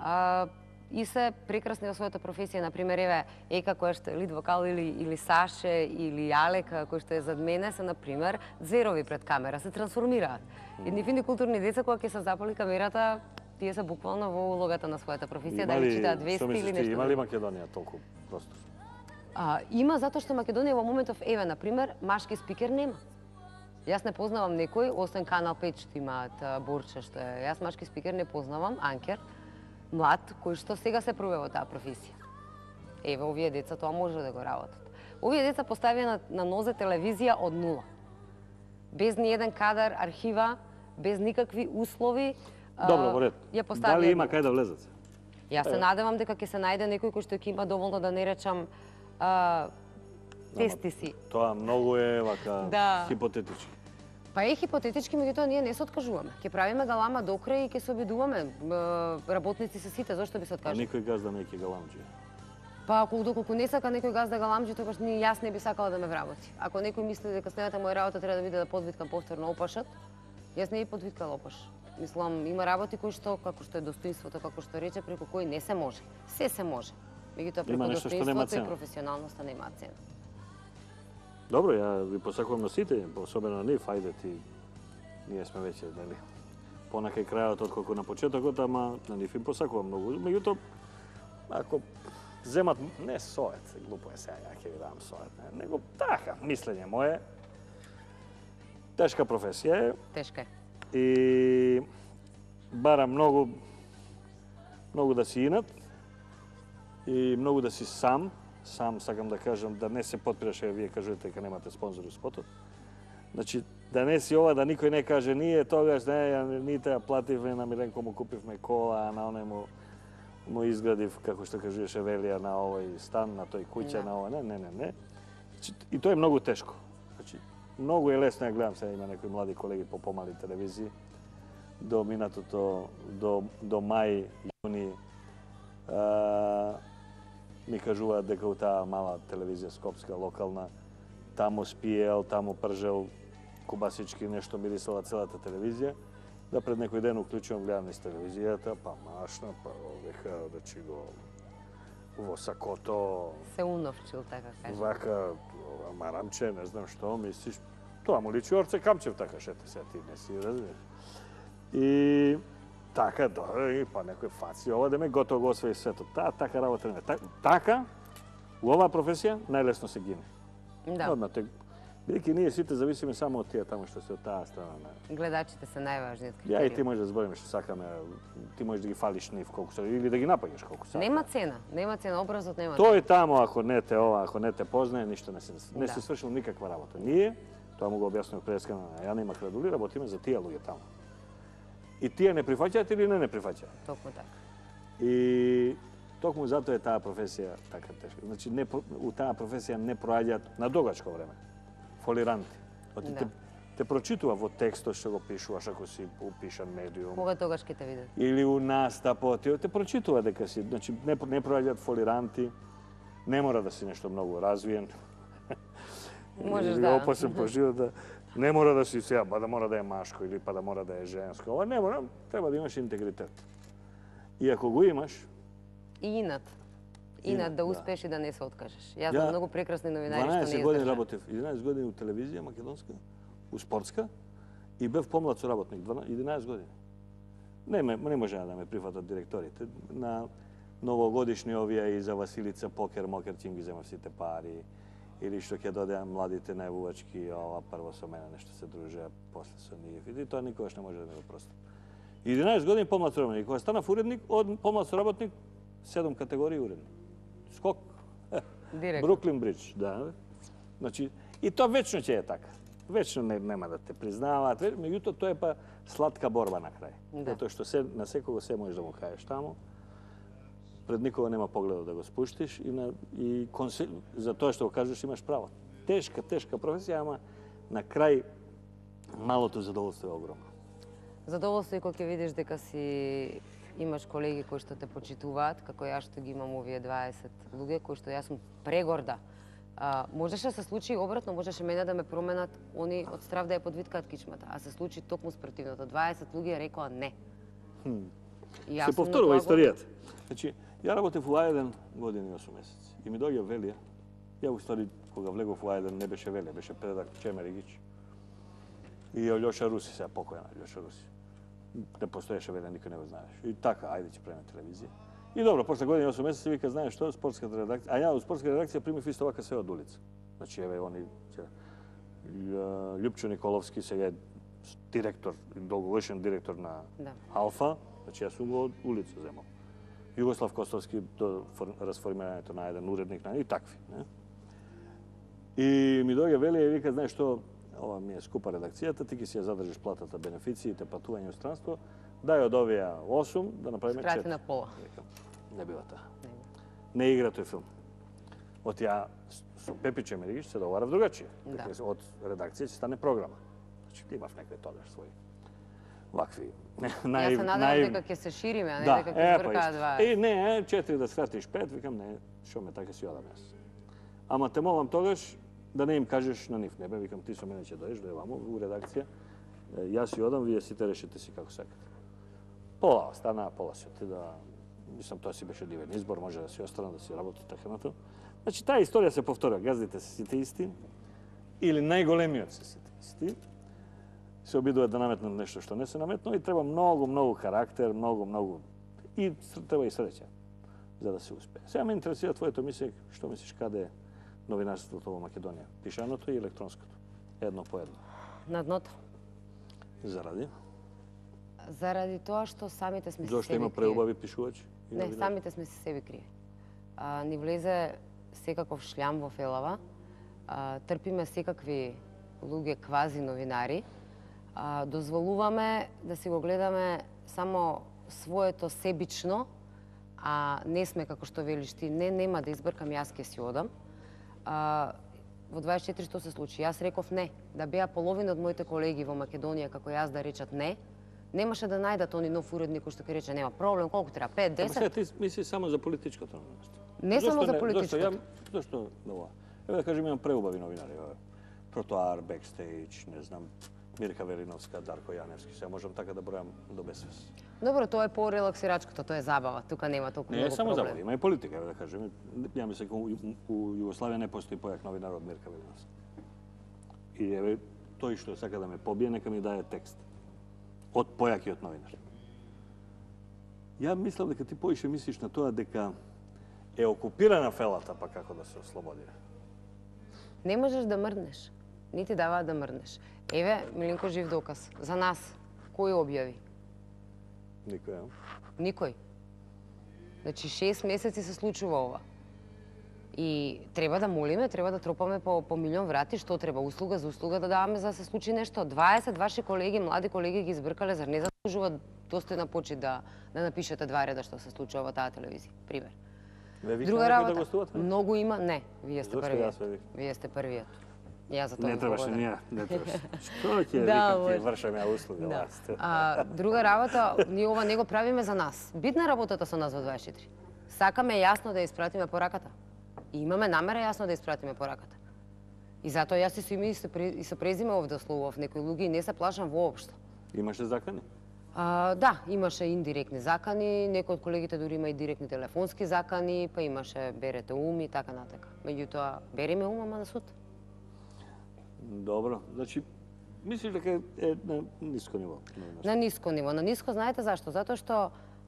Speaker 2: И се прекрасни во својата професија, например, еве Ека која што е лид вокал или Саше или Алека кој што е зад мене се например зерови пред камера, се трансформираат. Едни фини културни деца кога ќе се запали камерата, тие се буквално во улогата на својата професија, дали читаат вести или нешто.
Speaker 1: Има ли Македонија толку простор?
Speaker 2: Има, затоа што Македонија во моментов, еве, например, машки спикер нема. Јас не познавам некој, освен Канал 5 што имаат Борче, што е. Јас машки спикер не познавам, анкер, млад, кој што сега се пробува во таа професија. Еве, овие деца тоа може да го работат. Овие деца поставија на нозе телевизија од нула. Без ни еден кадар, архива, без никакви услови.
Speaker 1: Добро, во ред. Дали има кај да влезат?
Speaker 2: Јас се надевам дека ќе се најде некој кој што ќе има доволно, да не речам, тестиси.
Speaker 1: Тоа многу е вака хипотетички.
Speaker 2: Па е хипотетички, меѓутоа ние не се откажуваме. Ќе правиме галама до крај и ќе се обидуваме. Работници се сите, зошто би се откажуваме?
Speaker 1: Никој газда не ќе галамџи.
Speaker 2: Па доколку не сака некој газда галамџи, тогаш јас не би сакала да ме вработи. Ако некој мисли дека следната моја работа треба да биде да подвиткам повторно опашот, јас не би подвиткала опаш. Мислам, има работи кои што, како што е достоинството, како што рече, преку кои не се може. Се може. Меѓутоа преку достоинството и професионалноста нема цена.
Speaker 1: Добро, ја ви посакувам на сите, особено на нив, ајде ти, ние сме веќе, нели, понакај крајот отколку на почетокот, ама на нив им посакувам многу. Меѓутоа, ако Земат, не совет, глупо je сега, ja ќе ви дам совет, nego така, мислење мое. Тешка професија е
Speaker 2: Тешка е.
Speaker 1: и бара многу да си инат и многу да си сам. Сам сакам да кажам да не се подпираш, вие кажете дека немате спонзори во спотот. Значи, да не си ова, да никој не каже ние тогаш ние ја плативме на Миленко, му купивме кола, а на оне му изградив, како што кажуваше Велија, на овој стан, на тој куќа, на ова. Не. Значи, и тоа е многу тешко. Значи, многу е лесно, ја гледам сега има некои млади колеги по помали телевизии, до минатото, до мај, јуни, ми кажуваат дека у таа мала телевизија скопска, локална, таму спиел, таму пржел кубасички, нешто мирисала целата телевизија, да пред некој ден уклучувам, гледам низ телевизијата, па машна, па века да чи го во сакото,
Speaker 2: Се уновчил, така кажа.
Speaker 1: вака, марамче, не знам што, мислиш, тоа му личи Орце Камчев, така шете се, ти не си разбираш. И така, и па некој фаци, ова да ме готово го освои светот. Така работа не е. Така, у оваа професија, најлесно се гине.
Speaker 2: Да.
Speaker 1: Одма, бидејќи ние сите зависиме само од тие таму што се од таа страна.
Speaker 2: Гледачите се најважниот
Speaker 1: Ја и ти
Speaker 2: критериум.
Speaker 1: можеш да збориме што сакаме, ти можеш да ги фалиш нив колку се, или да ги напаѓаш колку сакаш.
Speaker 2: Нема цена, образот нема
Speaker 1: Тој тамо, ако не те ова, ако не те познае, ништо не
Speaker 2: Да.
Speaker 1: си свршил никаква работа. Ние, тоа му го објаснив предскана, ја немах радули, работиме за тие луѓе таму. И тие не прифаќаат или не прифаќаат.
Speaker 2: Токму така.
Speaker 1: И токму затоа е таа професија така тешка. Значи, у таа професија не проаѓаат на догачко време фолиранти.
Speaker 2: Да.
Speaker 1: Те прочитува во текстот што го пишуваш ако си упишан медиум.
Speaker 2: Кога тогаш ќе те видат?
Speaker 1: Или у настапот, те прочитува дека си, значи не проаѓаат фолиранти, не мора да си нешто многу развиен.
Speaker 2: Можеш
Speaker 1: или
Speaker 2: да.
Speaker 1: опасен по живота. Не мора да си сега, па да мора да е машко или па да мора да е женско. Ова не мора, треба да имаш интегритет. И ако го имаш,
Speaker 2: И инат. Инат да успееш и да не се откажеш. Јас знам многу прекрасни новинари што не
Speaker 1: 12 години
Speaker 2: издржаа.
Speaker 1: работев, 11 години у телевизија македонска, у спортска, и бев помлад соработник, 11 години. Не може да ме прифатат директорите. На новогодишни овија и за Василица покер, мокер, ќе им ги земав сите пари, или што ќе додеа младите највувачки, ова прво со мене нешто се дружеа, после со нив. И тоа никогаш не може да ми го простам. 11 години помлад соработник. Кога станав уредник, од помлад соработник, 7 категории уредник. Скок.
Speaker 2: Директно.
Speaker 1: Бруклин Бридж, да. Значи, и тоа вечно ќе е така. Вечно нема да те признаваат, меѓутоа тоа е па сладка борба на крај.
Speaker 2: Да.
Speaker 1: Затоа што се на секого се можеш да му кажеш таму. Пред никога нема погледот да го спуштиш и за тоа што го кажеш имаш право. Тешка професија, ама на крај малото задоволство е огромно.
Speaker 2: Задоволство и кога ќе видиш дека си имаш колеги кои што те почитуваат, како јас што ги имам овие 20 луѓе, кои што јас сум прегорда. Можеше да се случи обратно, можеше мене да ме променат они од страв да ја подвиткаат кичмата, а се случи токму спротивното. 20 луѓе рекоа не. И јас
Speaker 1: Се
Speaker 2: сум
Speaker 1: повторува
Speaker 2: на тоа
Speaker 1: историјата. Значи, ја работев у А1 години и 8 месеци. И ми доѓа Велија. Ја устари, кога влегов у А1, не беше Велија, беше предак Чемеригич. И Лјоша Руси, сега покојна Лјоша Руси. Не постоеше Велија, никој не го знаеш. И така, ајде ќе правиме телевизија. И добро, после години и 8 месеци вика, знаеш што, спортската редакција. А ја у спортска редакција примив исто вака се од улица. Значи, еве, они Љупчо Николовски сега е директор, долгогодишен директор на
Speaker 2: Да.
Speaker 1: Алфа, значи јас сум го од улица земал. Југослав Костовски до расформирањето на еден уредник и такви. Не? И ми доѓа Велија и вика, знаеш што, ова ми е скупа редакцијата, ти ќе си ја задржиш платата, бенефициите, патување у странство, дај од овие 8 да направиме 4.
Speaker 2: Скрати на пола.
Speaker 1: Викам, не бива таа. Не игра тој филм. Од ја со Пепи Чемеригич се договарав другачие.
Speaker 2: Да.
Speaker 1: Дека од редакција ќе стане програма. Значи имав некој тогаш свој вакви
Speaker 2: Јас се надевам дека ќе се шириме, а не дека ќе
Speaker 1: па
Speaker 2: збркаат
Speaker 1: исто.
Speaker 2: 20.
Speaker 1: Не, 4 да скратиш 5, викам не, шо ме така си одам јас. Ама те молам тогаш да не им кажеш на нив, не бе, викам ти со мене ќе дојдеш до вамо у редакција. Јас си одам, вие сите решите си како сакате. Пола остана, пола си отида. Мислам тоа си беше дивен избор, може да си остана да си работи така натаму. Значи таа историја се повторува, газдите се сите исти или најголемиот се сите исти. Се обидуваат да наметнат нешто што не се наметно и треба многу карактер, многу и треба и среќа. за да се успее. Сега ме интересира твоето мислење, што мислиш каде е новинарството во Македонија? Пишаното и електронското? Едно по едно.
Speaker 2: На дното.
Speaker 1: Заради?
Speaker 2: Заради тоа што самите сме си
Speaker 1: Зошто
Speaker 2: себе
Speaker 1: има
Speaker 2: криви.
Speaker 1: преубави пишувачи? и
Speaker 2: Не,
Speaker 1: новинари?
Speaker 2: самите сме си себе криви. Ни влезе секаков шлям во фелава, трпиме секакви луѓе квази новинари, дозволуваме да си го гледаме само своето себично, а не сме како што велиш ти, не, нема да избркам, јас ќе си одам. Во 24 што се случи? Јас реков не. Да беа половина од моите колеги во Македонија како јас да речат не, немаше да најдат они нов уредник кој што ќе рече нема проблем, колку треба, 5, 10?
Speaker 1: Сега ти мислиш само за политичкото новинарство.
Speaker 2: Не само за политичкото.
Speaker 1: Зошто ова? Ево да кажем, имам преубави новинари. Тротоар, Бекстејдж, не знам, Мирка Велиновска, Дарко Јаневски. Сега можам така да бројам до безвес.
Speaker 2: Добро, тоа е по-релаксирачкото, тоа е забава. Тука нема толку
Speaker 1: Не е
Speaker 2: многу
Speaker 1: само
Speaker 2: проблем.
Speaker 1: забава, има и политика, ево да кажем. Ја мислам, у Југославија не постои појак новинар од Мирка Велиновска. И еве, тој што сака да ме побие, нека ми даде текст. Од појакиот новинар. Ја мислам дека ти поише мислиш на тоа дека е окупирана фелата, па како да се ослободи.
Speaker 2: Не можеш да мрднеш. Не ти даваат да мрднеш. Еве, Милинко, жив доказ. За нас, кој објави?
Speaker 1: Никој, а?
Speaker 2: Никој. Значи, 6 месеци се случува ова. И треба да молиме, треба да тропаме по милион врати, што треба услуга за услуга да даваме за да се случи нешто. 20 ваши колеги, млади колеги ги избркале, зар не заслужуваат достојна почит да напишете 2 реда што се случува во таа телевизија, пример.
Speaker 1: Ве викна
Speaker 2: Друга
Speaker 1: некој
Speaker 2: работа,
Speaker 1: да гостувате?
Speaker 2: многу има, не, вие сте
Speaker 1: Зошто
Speaker 2: првиот.
Speaker 1: јас ве викам?
Speaker 2: Вие сте првиот. Јас за тоа
Speaker 1: Не
Speaker 2: ви
Speaker 1: требаше
Speaker 2: благодарам.
Speaker 1: ние, не требаше. Што ќе
Speaker 2: Да,
Speaker 1: викам, ќе
Speaker 2: може.
Speaker 1: вршам ја услуга,
Speaker 2: Да.
Speaker 1: ласт.
Speaker 2: Друга работа, ние ова не го правиме за нас. Битна работата со нас во 24. Сакаме јасно да ја испратиме пораката. И имаме намера јасно да ја испратиме пораката. И затоа јас и со име и со презиме овде ословував некои луѓе и не се плашам воопшто.
Speaker 1: Имаше закани?
Speaker 2: Да, имаше индиректни закани, некои од колегите дури има и директни телефонски закани, па имаше берете ум и така натака. Меѓутоа, береме ум, ама на суд.
Speaker 1: Добро. Значи, мислиш дека е на ниско ниво?
Speaker 2: На ниско ниво. На ниско, знаете зашто? Затоа што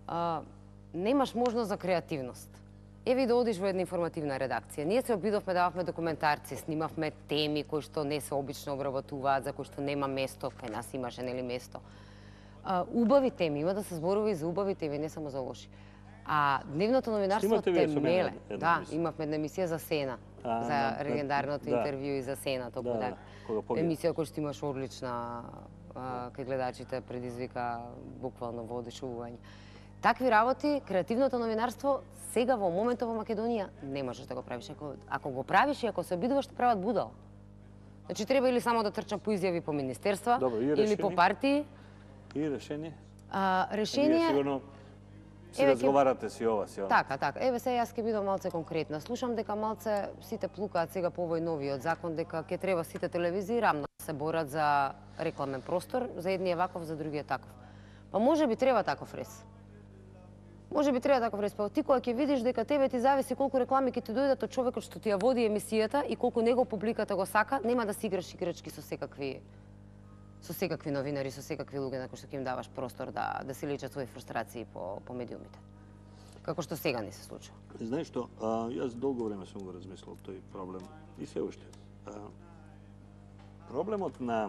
Speaker 2: немаш можност за креативност. Еве да одиш во една информативна редакција. Ние се обидовме, дававме документарци, снимавме теми кои што не се обично обработуваат, за кои што нема место, кај нас имаше нели место. Убави теми, има да се зборува и за убави теми, не само за лоши. А дневното новинарство
Speaker 1: Снимате вие со мене
Speaker 2: темеле.
Speaker 1: една
Speaker 2: Да,
Speaker 1: емисија?
Speaker 2: имавме една емисија за Сена, за
Speaker 1: да,
Speaker 2: легендарното
Speaker 1: да.
Speaker 2: интервју и за Сена, толку
Speaker 1: Да,
Speaker 2: да.
Speaker 1: кога погина.
Speaker 2: Емисија која што имаш одлична, кај гледачите предизвика буквално во одушевување. Такви работи, креативното новинарство, сега во моментот во Македонија не можеш да го правиш. Ако го правиш и ако се обидуваш, те прават будал. Значи треба или само да трча по изјави по министерства,
Speaker 1: Добро, и
Speaker 2: или
Speaker 1: решение?
Speaker 2: по партии.
Speaker 1: И решение? Вие
Speaker 2: Решение...
Speaker 1: сигурно си
Speaker 2: Еве,
Speaker 1: разговарате си ова, си она.
Speaker 2: Така. Еве сега јас ќе бидам малце конкретна. Слушам дека малце сите плукаат сега по овој новиот закон дека ќе треба сите телевизии рамно да се борат за рекламен простор, за едниот ваков, за другиот таков. Па може би треба таков рез. Може би треба таков рез. Па ти кога ќе видиш дека тебе ти зависи колку реклами ќе ти дојдат од човекот што ти ја води емисијата и колку него публиката го сака, нема да си играш играчки со секакви новинари, со секакви луѓе на кои што ќе им даваш простор да си лечат своји фрустрации по медиумите. Како што сега не се случува.
Speaker 1: Знаеш што, јас долго време сум го размислил тој проблем и се уште. Проблемот на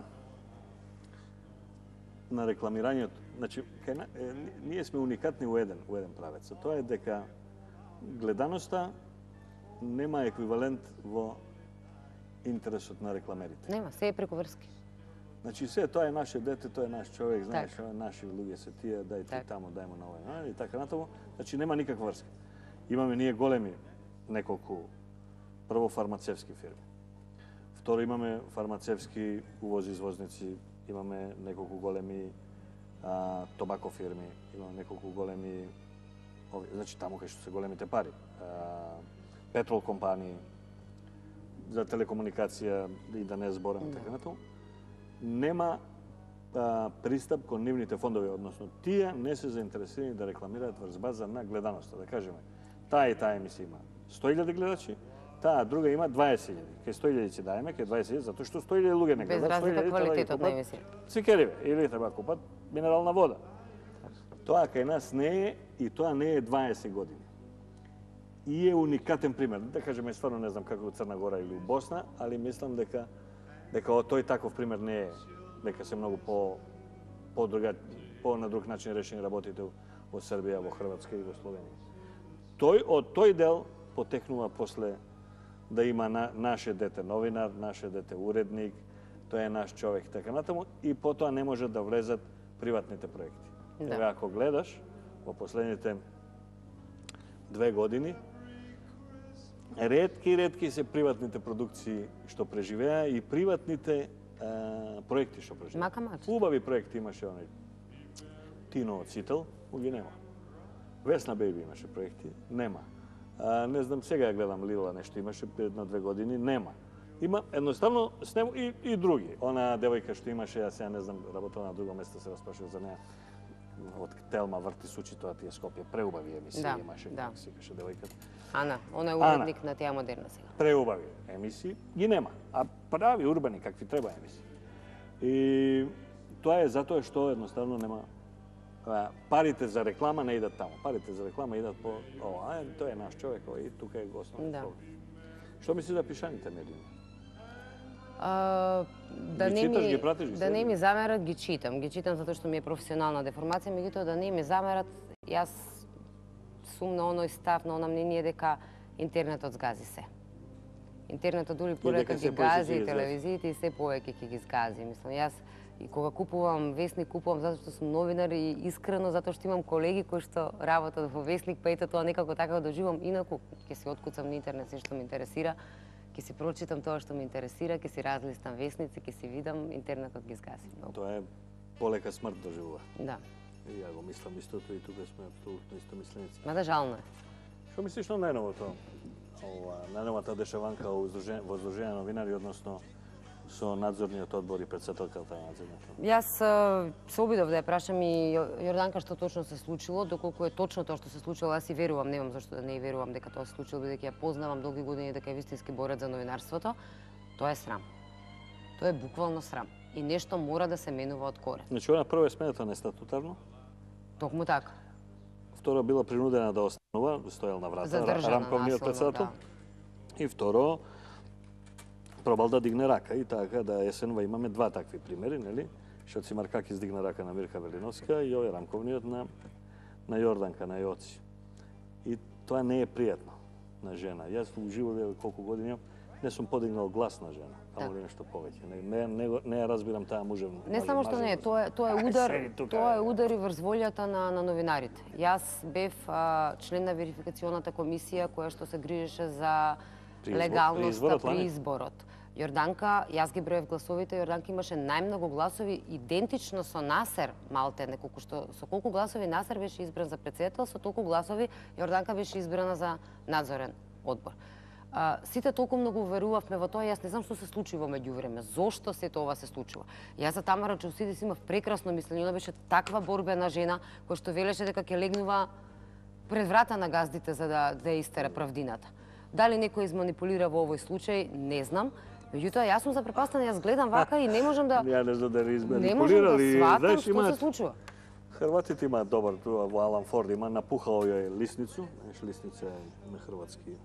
Speaker 1: рекламирањето, значи, ние сме уникатни во еден правец. Тоа е дека гледаноста нема еквивалент во интересот на рекламерите.
Speaker 2: Нема, се е преку врски.
Speaker 1: Значи, се тоа е наше дете, тоа е наш човек, знаеш,
Speaker 2: Така.
Speaker 1: наши луѓе се тие, дај ти
Speaker 2: Така.
Speaker 1: таму, дај му на овој, и така натаму. Значи, нема никаква врска. Имаме ние големи неколку, прво фармацевски фирми. Второ, имаме фармацевски увоз-извозници, имаме неколку големи тобако фирми, имаме неколку големи, значи таму кај што се големите пари, петрол компании, за телекомуникација и да не зборам така натаму. Нема пристап кон нивните фондови, односно тие не се заинтересирани да рекламираат врз база на гледаноста. Да кажеме, таа и таа емисија има 100.000 гледачи, таа друга има 20.000. Кај 100.000 си даеме, кај 20.000, затоа што 100.000 луѓе не
Speaker 2: Без
Speaker 1: гледаат,
Speaker 2: разлика
Speaker 1: 100.000 треба да ги
Speaker 2: квалитетот на
Speaker 1: купат
Speaker 2: емисија.
Speaker 1: цикериве или треба да купат минерална вода. Тоа кај нас не е и тоа не е 20 години. и е уникатен пример. Да кажеме, стварно не знам како у Црна Гора или у Босна, али мислам дека тој таков пример не е, дека се многу по на друг начин решени работите во Србија, во Хрватска и во Словенија. Од тој дел потекнува после да има наше дете новинар, наше дете уредник, тој е наш човек, така натаму, и потоа не може да влезат приватните проекти.
Speaker 2: Да.
Speaker 1: Еве, ако гледаш, во последните 2 години, ретки се приватните продукции што преживеа и приватните проекти што преживеа.
Speaker 2: Мака мач.
Speaker 1: Убави проекти имаше оној Тино од Сител, ги нема. Весна Бејби имаше проекти, нема. Не знам, сега ја гледам Лила, нешто имаше 1-2 години, нема. Има едноставно снем и други. Она девојка што имаше, ја сега не знам, работела на друго место, се распрашав за неа. Од Телма врти сучи, тоа ти е Скопје, преубави емисии имаше, како се каже девојката.
Speaker 2: Ана, она е уредник на Теа Модерна сега.
Speaker 1: Преубави емисии ги нема, а прави урбани какви треба емисии. И тоа е затоа што едноставно нема парите за реклама не идат таму. Парите за реклама идат по ова, тој е наш човек, и тука е го основен проблем. Што мислиш за пишаните медии?
Speaker 2: Да
Speaker 1: Ги читаш, ги пратиш, ги
Speaker 2: да не
Speaker 1: следиш?
Speaker 2: ми замерат, ги читам. Ги читам затоа што ми е професионална деформација, меѓутоа да не ми замерат, јас сум на оној став, на она мнение дека интернетот згази се. Интернетот дури порека
Speaker 1: дека
Speaker 2: ги
Speaker 1: се повеќе
Speaker 2: гази
Speaker 1: ќе
Speaker 2: и
Speaker 1: ги
Speaker 2: телевизиите и се повеќе ќе ги згази. Мислам, јас и кога купувам весник, купувам затоа што сум новинар и искрено затоа што имам колеги кои што работат во весник, па ето тоа некако така го доживам, инаку ќе си откуцам на интернет се што ме интересира, ќе си прочитам тоа што ме интересира, ќе си разлистам весници, ќе си видам, интернетот ги згази многу.
Speaker 1: Тоа е полека смрт доживува.
Speaker 2: Да.
Speaker 1: И ја го мислам истото и тука сме апсолутно истомисленици.
Speaker 2: Мада жално е.
Speaker 1: Што мислиш на најновото? Најновата дешаванка во Здружение новинари, односно со надзорниот одбор и претседателката на надзорниот одбор?
Speaker 2: Јас се обидов да ја прашам и Јорданка што точно се случило, доколку е точно тоа што се случило, јас и верувам, немам зашто да не и верувам дека тоа се случило, бидејќи ја познавам долги години дека е вистински борец за новинарството. Тоа е срам. Тоа е буквално срам. И нешто мора да се менува од корен.
Speaker 1: Значи, она прво е смената нестатутарно,
Speaker 2: Токму така.
Speaker 1: второ била принудена да останува, стоел на врата
Speaker 2: Задржана
Speaker 1: рамковниот
Speaker 2: насловно,
Speaker 1: претседател. И второ, пробал да дигне рака и така да есенва имаме два такви примери, нели? Што Цимаркакис дигна рака на Мирка Велиновска и овој рамковниот на Јорданка, на Јоци. И тоа не е пријатно на жена. Јас во живот колку години не сум подигнал глас на жена, камо ли нешто повеќе. Не ја разбирам таа мужевна.
Speaker 2: Не само што не е, тоа е удар, тоа е удар и врз волјата на новинарите. Јас бев член на верификационата комисија која што се грижеше за легалноста при изборот. Јорданка, јас ги броев гласовите, Јорданка имаше најмногу гласови идентично со Насер Малтене, со колку гласови Насер беше избран за претседател, со толку гласови Јорданка беше избрана за надзорен одбор. Сите толку многу верувавме во тоа, јас не знам што се случи во меѓувреме, зошто се тоа се случува. Јас за Тамара Чаусидис имав прекрасно мислење, она беше таква борбена жена која што велеше дека ќе легнува пред врата на газдите за да истера правдината. Дали некој изманипулира во овој случај, не знам. Меѓутоа, јас сум запрепастена, јас гледам вака и не можам да...
Speaker 1: Ја не знам дали
Speaker 2: Не можам да
Speaker 1: изманипулирали.
Speaker 2: сватам што се случува.
Speaker 1: Хрватите имаат добар, тоа во Алан Форд има, напухал ја лисницу, знаеш, лисница е на хрватски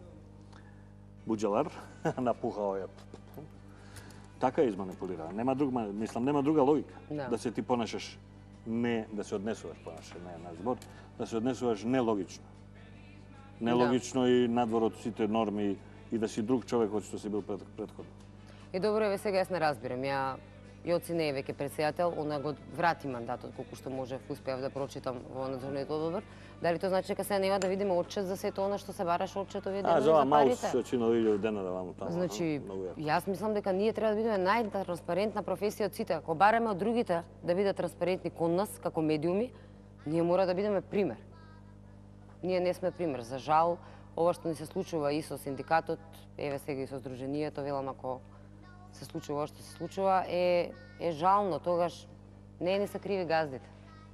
Speaker 1: буџалар, напухал ја. Така е изманипулирана. Нема друга логика. Да се ти понашаш не, да се однесуваш на збор, да се однесуваш нелогично. Нелогично и надвор од сите норми и да си друг човек од што си бил претходно.
Speaker 2: И добро, еве сега јас не разбирам. Јоци не е веќе претседател, она го врати мандатот колку што можев, успеав да прочитам во надзорниот одбор. Дали тоа значи дека сега нема да видиме отчет за сето она што се бараше отчет овие денови за парите?
Speaker 1: Маус очино 1000 денара ваму таму.
Speaker 2: Значи, јас мислам дека ние треба да бидеме најтранспарентна професија од сите. Ако бараме од другите да бидат транспарентни кон нас како медиуми, ние мора да бидеме пример. Ние не сме пример. За жал, ова што ни се случува и со синдикатот, еве сега и со Сдруженијето, велам ако се случува што се случува, е жално. Тогаш не ни се криви газдите.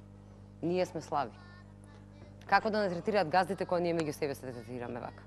Speaker 2: Ние сме слаби. Како да не третираат газдите кога ние меѓу себе се третираме вака?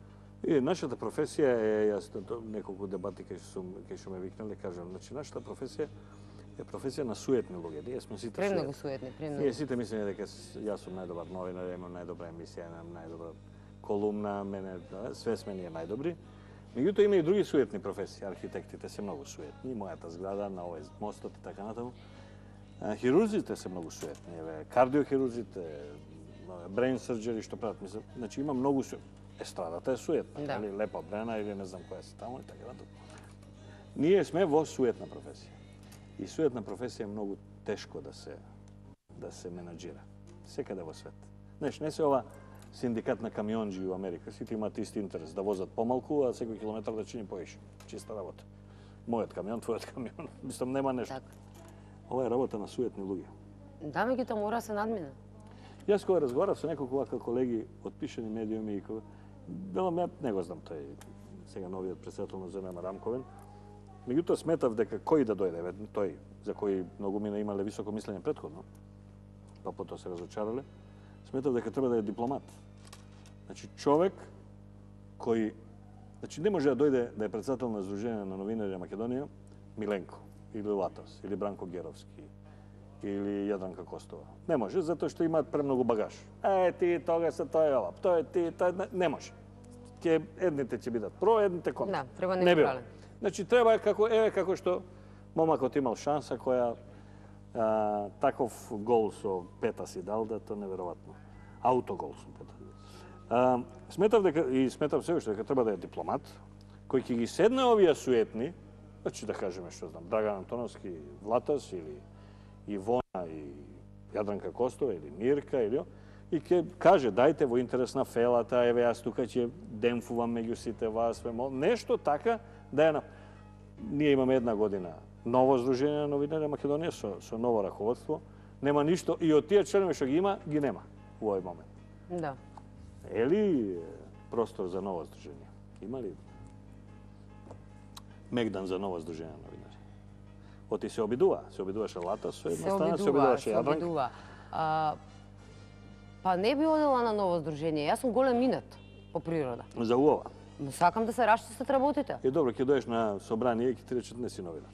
Speaker 1: И нашата професија е, јас неколку дебати кај што ме викнале, кажам, значи нашата професија е професија на суетни луѓе. Ние сме сите
Speaker 2: премногу суетни, премногу.
Speaker 1: Ние сите мислиме дека јас сум најдобар новинар, имам најдобра емисија, имам најдобра kolumna, sve s meni je najdobri. Međutim, ima i drugi sujetni profesiji, arhitekti, te se mnogo sujetni, moята zgrada на ovaj mostot и така натаму. Хирурзите се многу суетни, кардиохирурзите, brain surgery, што прават, мислам, значи има многу суетни. Естрадата е суетна,
Speaker 2: Да.
Speaker 1: или Лепа Брена, или не знам која се таму и така натаму. Ние сме во суетна професија. И суетна професија е многу тешко да се менаџира. Секаде во свет. Знаеш, не се ова синдикат на камионџи у Америка. Сите имаат исти интерес да возат помалку, а секој километар да чини поише. Чиста работа. Мојот камион, твојот камион. Мислам, нема нешто.
Speaker 2: Така.
Speaker 1: Ова е работа на суетни луѓе.
Speaker 2: Да, меѓутоа мора се надмине.
Speaker 1: Јас кога разговарав со неколку вака колеги од пишани медиуми и кога велам, ја не го знам тој сега новиот председател на ЗНМ Рамковен. Меѓутоа сметав дека кој да дојде, тој за кој многу мина имале високо мислење претходно, па потоа се разочарале, сметав дека треба да е дипломат. Значи човек кој не може да дојде да е председател на Сдружение на новинари на Македонија Миленко или Латос или Бранко Геровски или Јадранка Костова. Не може, затоа што имаат премногу багаж. Ти тога се тој олап, тој ти, тој не може. Едните ќе бидат про, едните контра.
Speaker 2: Да, треба
Speaker 1: не
Speaker 2: неутрален.
Speaker 1: Значи треба како што момакот имал шанса која таков гол со пета си дал, да тоа неверојатно. Аутогол со пета. Сметав се уште дека треба да е дипломат, кој ќе ги седне овие суетни, значи да кажеме што знам, Драган Антоновски, Влатос или Ивона и Јадранка Костова или Мирка или и ќе каже дајте во интерес на фелата, еве јас тука ќе демфувам меѓу сите вас, нешто така да е. Ние имаме една година ново Сдружение на новинари на Македонија со ново раководство. Нема ништо и од тие членови што ги има, ги нема во овој момент.
Speaker 2: Да.
Speaker 1: Е ли простор за ново Сдружение? Има ли мегдан за ново Сдружение на новинари? Оти се обидуваше Лата со една страна, се обидуваше Јадранка.
Speaker 2: Па не би одела на ново Сдружение. Јас сум голем минат по природа.
Speaker 1: За ова.
Speaker 2: Но сакам да се расчистат работите.
Speaker 1: Е добро, ќе доеш на собрание и ќе ти речат не си новинар.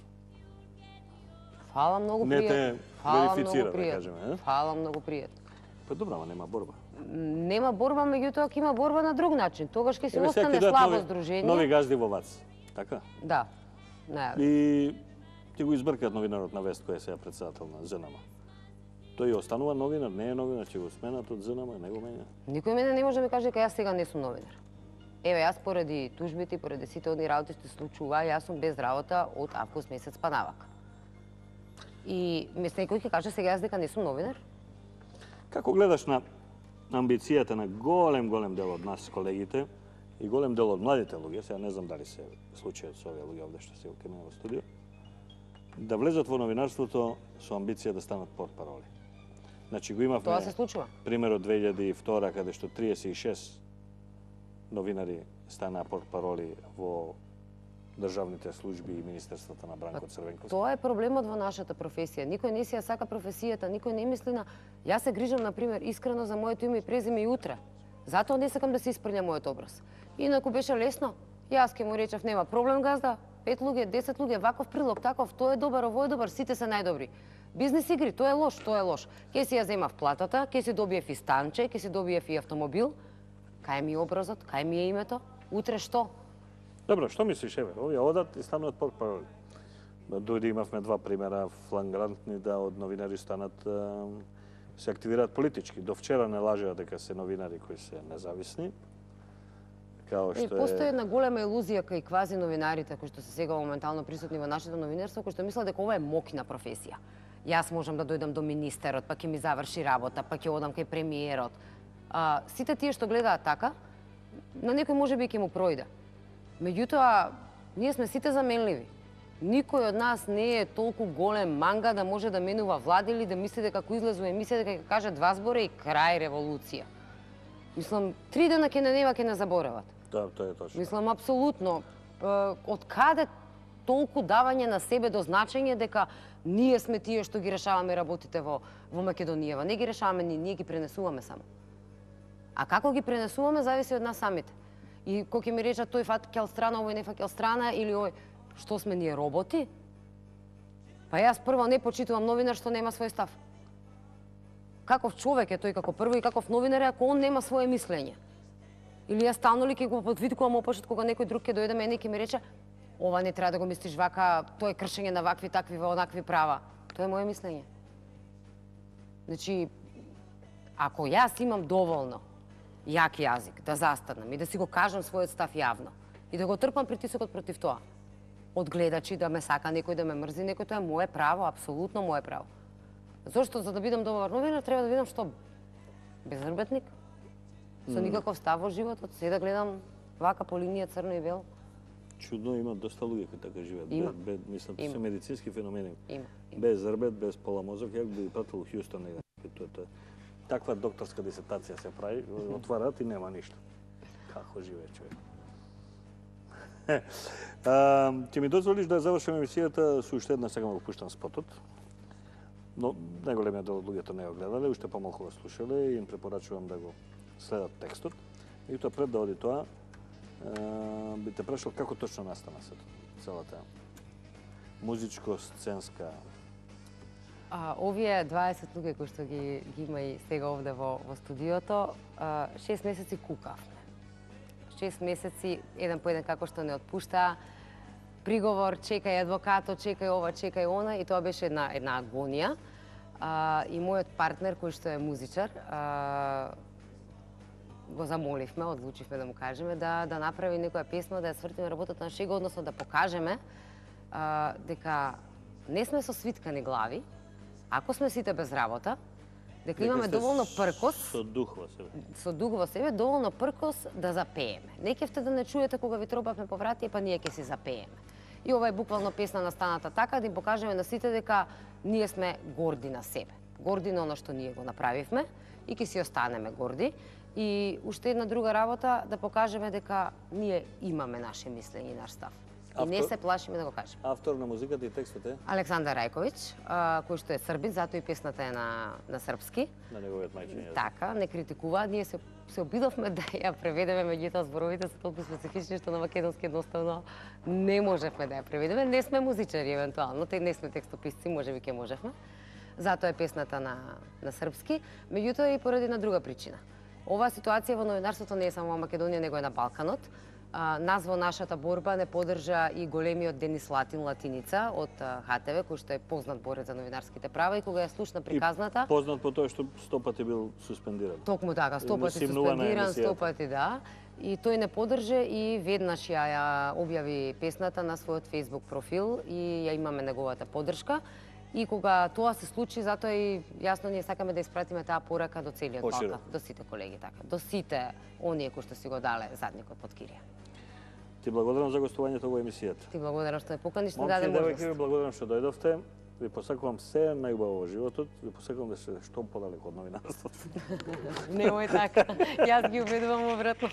Speaker 2: Фала многу
Speaker 1: Не
Speaker 2: пријатно.
Speaker 1: те верифицира, да кажеме,
Speaker 2: Фала многу пријатно.
Speaker 1: Па добро, ама нема борба.
Speaker 2: Нема борба, меѓутоа ќе има борба на друг начин. Тогаш ќе се
Speaker 1: Еве, сега
Speaker 2: остане
Speaker 1: ќе дојдат
Speaker 2: слабо
Speaker 1: нови
Speaker 2: Сдружение.
Speaker 1: газди во ВАЦ. Така?
Speaker 2: Да. Најавно.
Speaker 1: И ќе го избркаат новинарот на Вест кој е сега председател на ЗНМ. Тој останува новинар, не е новинар, ќе го сменат од ЗНМ, не го менја.
Speaker 2: Никој мене не може да ми каже дека јас сега не сум новинар. Еве, јас поради тужбите, поради сите одни работи што се случува, јас сум без работа од август месец па навака. И некој ќе каже сега јас дека не сум новинар?
Speaker 1: Како гледаш на амбицијата на голем дел од нас, колегите, и голем дел од младите луѓе, сега не знам дали се случајат со овие луѓе овде што се кај мене во студио, да влезат во новинарството со амбиција да станат портпароли. Значи го имавме
Speaker 2: Тоа се случува.
Speaker 1: пример од 2002 каде што 36 новинари станаа портпароли во државните служби и министерствата на Бранко Црвенковски.
Speaker 2: Тоа е проблемот во нашата професија. Никој не си ја сака професијата, никој не мисли на... Јас се грижам, например, искрено за моето име и презиме и утре. Затоа не сакам да се испрља мојот образ. Инаку беше лесно. Јас ке му речев, нема проблем, газда. 5 луѓе, 10 луѓе, ваков прилог, таков, тој е добар, овој е добар, сите се најдобри. Бизнес игри, тоа е лош, тоа е лош. Ке си ја земав платата, ке си добиев и станче, ке си добиев и автомобил. Кај ми е образот, кај ми е името? Утре што?
Speaker 1: Добро, што мислиш, еве, овие одат и стануваат портпароли. Дури имавме два примера флагрантни да од новинари станат се активираат политички. До вчера не лажеа дека се новинари кои се независни. Као што
Speaker 2: Постои една голема илузија кај квази новинарите кои што се сега моментално присутни во нашето новинарство, кои што мислат дека ова е мокина професија. Јас можам да дојдам до министерот, па ќе ми заврши работа, па ќе одам кај премиерот. Сите тие што гледаат така, на некој можеби ќе му пројде. Меѓутоа, ние сме сите заменливи. Никој од нас не е толку голем манга да може да менува влади или да мисли дека кога излезе емисија дека ќе каже два збора и крај револуција. Мислам, 3 дена ќе не ќе не заборават.
Speaker 1: Да, тоа е точно.
Speaker 2: Мислам, апсолутно. Од каде толку давање на себе до значење дека ние сме тие што ги решаваме работите во Македонија. Не ги решаваме ние ги пренесуваме само. А како ги пренесуваме зависи од нас самите. И кога ќе ми речат тој факел страна, овој не факел страна или ој, што сме ние роботи? Па јас прво не почитувам новинар што нема свој став. Каков човек е тој како прво и каков новинар е ако он нема свое мислење? Или јас стално ли ќе го подвикувам опашот кога некој друг ќе дојде мене и ќе ми рече ова не треба да го мислиш вака, тоа е кршење на вакви такви онакви права. Тоа е моје мислење. Значи, ако јас имам доволно јак јазик да застанам и да си го кажам својот став јавно и да го трпам притисокот против тоа, од гледачи да ме сака некој да ме мрзи, некој, тоа е мое право, апсолутно мое право. Зошто за да бидам добар новинар треба да бидам што? Безрбетник? Со никаков став во животот, се да гледам вака по линија црно и бело.
Speaker 1: Чудно, има доста луѓе кои така живеат.
Speaker 2: Има.
Speaker 1: Мислам,
Speaker 2: Има.
Speaker 1: се медицински феномени.
Speaker 2: Има.
Speaker 1: Без зрбет, без пола мозок, ја би пратил у Хјустон негде. Таква докторска дисертација се прави, отварат и нема ништо. Како живее човек. Ќе ми дозволиш да завршам емисијата со уште една, сега го пуштам спотот. Но најголемиот дел од луѓето не го гледале, уште помалку го слушале и им препорачувам да го следат текстот. И тоа пред да оди тоа, би те прашал како точно настана целата музичко-сценска.
Speaker 2: Овие 20 луѓе кои што ги има и сега овде во студиото, 6 месеци кукавме. 6 месеци, еден по еден како што не отпушта, приговор, чекај адвокатот, чекај ова, чекај она, и тоа беше една агонија. И мојот партнер, кој што е музичар, го замоливме, одлучивме да му кажеме да направи некоја песма, да ја свртиме работата на шега, односно да покажеме дека не сме со свиткани глави, ако сме сите без работа, дека имаме доволно пркос,
Speaker 1: Со дух во себе.
Speaker 2: со дух во себе, доволно пркос да запееме. Не кефте да не чуете кога ви тропавме по врати, па ние ќе си запееме. И ова е буквално песна настаната така, да им покажеме на сите дека ние сме горди на себе. Горди на оно што ние го направивме и ќе си останеме горди. И уште една друга работа, да покажеме дека ние имаме наше мислење и наш став. И не се плашиме да го кажеме.
Speaker 1: Автор на музиката и текстот е?
Speaker 2: Александар Рајковиќ, кој што е србин, затоа и песната е на српски.
Speaker 1: На неговиот мајчин јазик.
Speaker 2: Така, не критикува. Ние се обидовме да ја преведеме, меѓутоа зборовите се толку специфични што на македонски едноставно не можевме да ја преведеме. Не сме музичари евентуално, не сме текстописци, можеби ќе можевме. Затоа е песната на српски, меѓутоа и поради една друга причина. Оваа ситуација во новинарството не е само во Македонија, него е на Балканот. Нас во нашата борба не поддржа и големиот Денис Латиница од ХТВ, кој што е познат борец за новинарските права, и кога ја слушна приказната...
Speaker 1: И познат по тоа што 100 пати бил суспендиран.
Speaker 2: Токму така, 100 пати суспендиран, 100 пати да. И тој не поддржа и веднаш ја објави песната на својот Facebook профил и ја имаме неговата поддршка. И кога тоа се случи, затоа и јасно ние сакаме да испратиме таа порака до целиот Балкан, до сите колеги така, до сите оние кои што си го дале задникот под кирија.
Speaker 1: Ти благодарам за гостувањето во емисијата.
Speaker 2: Ти благодарам што ме поканиш, ми
Speaker 1: Момци
Speaker 2: даде
Speaker 1: и
Speaker 2: можност.
Speaker 1: девојки, ви благодарам што дојдовте. Ви посакувам се најубаво во животот. Ви посакувам да се што подалеку од новинарството.
Speaker 2: Немој така. Јас ги убедувам обратно.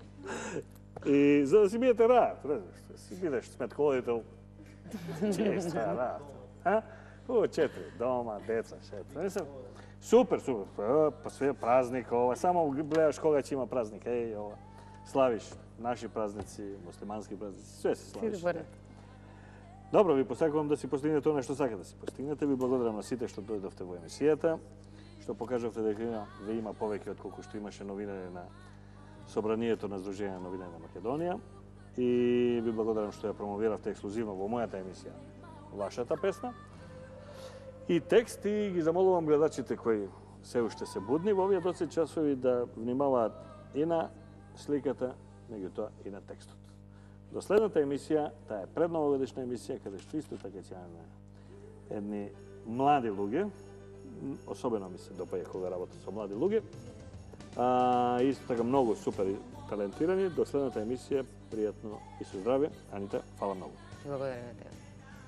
Speaker 1: И за да си бидете рад, си бидеш сметководител. Честа работа. Хубаво, 4 дома, деца, 6. Мислам, супер. Па све празник, ова. Само гледаш кога ќе има празник. Еј, ова. Славиш наши празници, муслимански празници, све се славиш. Добро, ви посакувам да си постигнете тоа што сакате да си постигнете. Ви благодарам на сите што дојдовте во емисијата, што покажавте дека ви има повеќе од колку што имаше новинари на собранието на Сдружение на новинари на Македонија. И ви благодарам што ја промовиравте ексклузивно во мојата емисија вашата песна и текст, и ги замолувам гледачите кои се уште се будни во овие доци часови да внимаваат и на сликата, меѓутоа и на текстот. До следната емисија, таа е предновогодишна емисија, каде што исто така ќе имаме едни млади луѓе, особено ми се допаѓа кога работам со млади луѓе, исто така многу супер талентирани. До следната емисија, пријатно и со здравје. Анита, фала многу.
Speaker 2: Благодарам на тебе.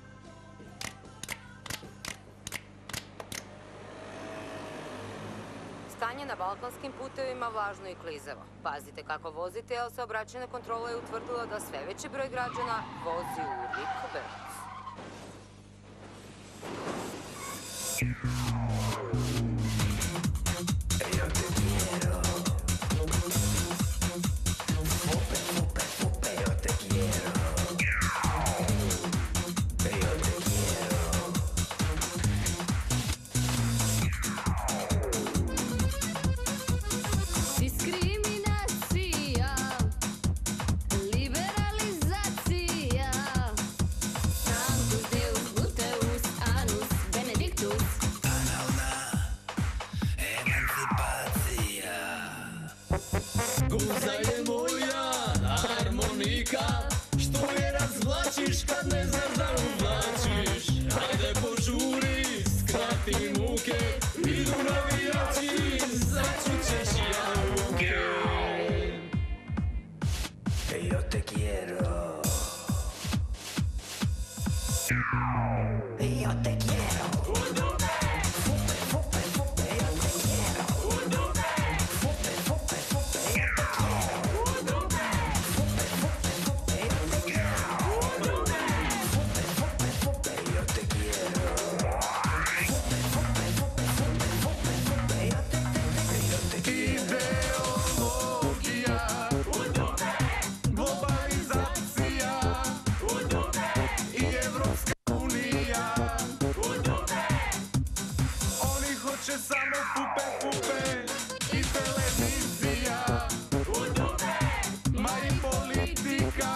Speaker 2: Стање на балканским путевима влажно и клизево. Пазите како возите, а сообраќајна контрола е утврдила да све веќи број граѓана вози у рик берц.
Speaker 4: Diskriminacija
Speaker 5: samo fupe, fupe i televizija, ma i politika,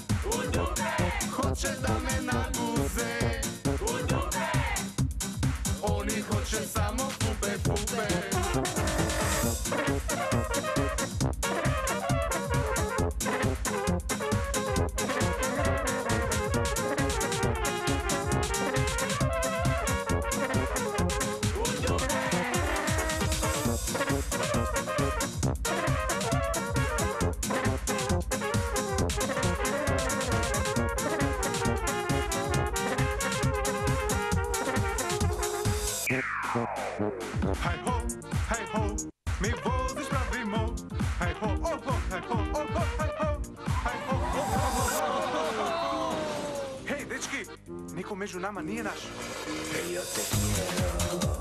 Speaker 5: hoće da me naguze, oni hoće samo fupe, fupe. Hej ho, mi voziš pravimo. Hej ho, hej ho, hej ho. Hej, dečki, niko među nama nije naš.
Speaker 3: Yo te quiero.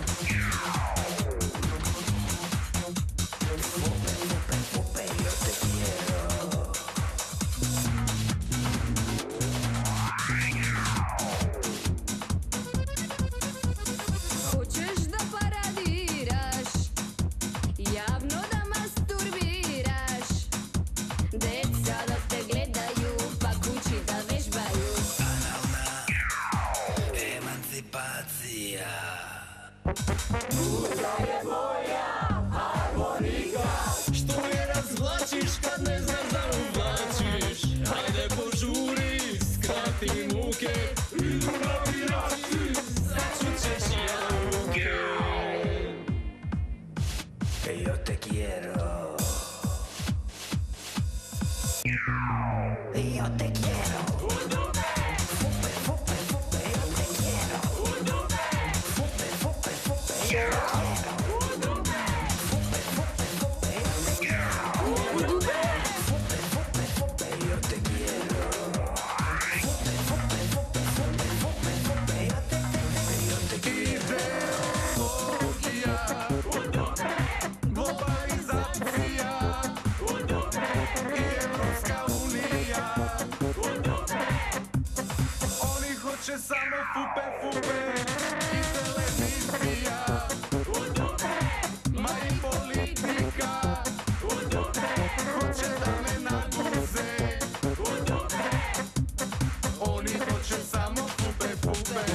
Speaker 3: Fupe, yo te quiero.
Speaker 4: Hoćeš da paradiraš, javno da masturbiraš, deca da te gledaju, pa kući da vežbaju.
Speaker 3: Emancipacija.
Speaker 5: Što je razvlačiš kad ne znaš da uvlačiš? Hajde požuri, skrati muke. Idu navijači, začućeš jabuke.
Speaker 3: Yo te quiero. Yo te quiero. Fupe, fupe, fupe, yo te quiero. Fupe, fupe, fupe, yo te quiero. Fupe, fupe, fupe, yo te quiero. Fupe, fupe, fupe, yo te quiero. Fupe, fupe, fupe, fupe, fupe, fupe, yo te quiero.
Speaker 5: Ideologija, globalizacija i Evropska unija. Oni hoće samo fupe, fupe i televizija, ma i politika, hoće da me naguze, oni hoće samo fupe, fupe.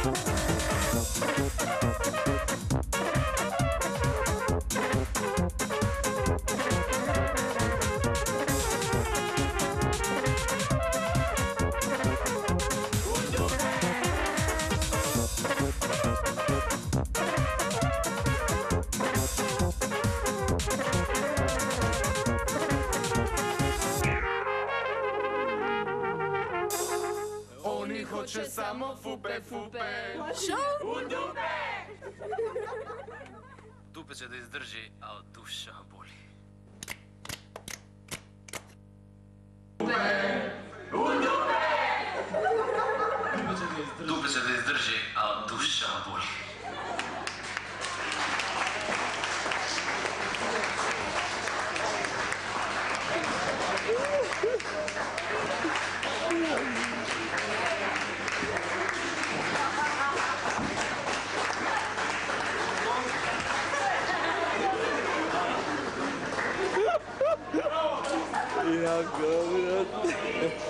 Speaker 5: Oni hoće samo fupe, fupe.
Speaker 6: Dupe će da izdrži, a od duša boli. Dupe će da izdrži, a od duša boli.
Speaker 1: Jako, brate.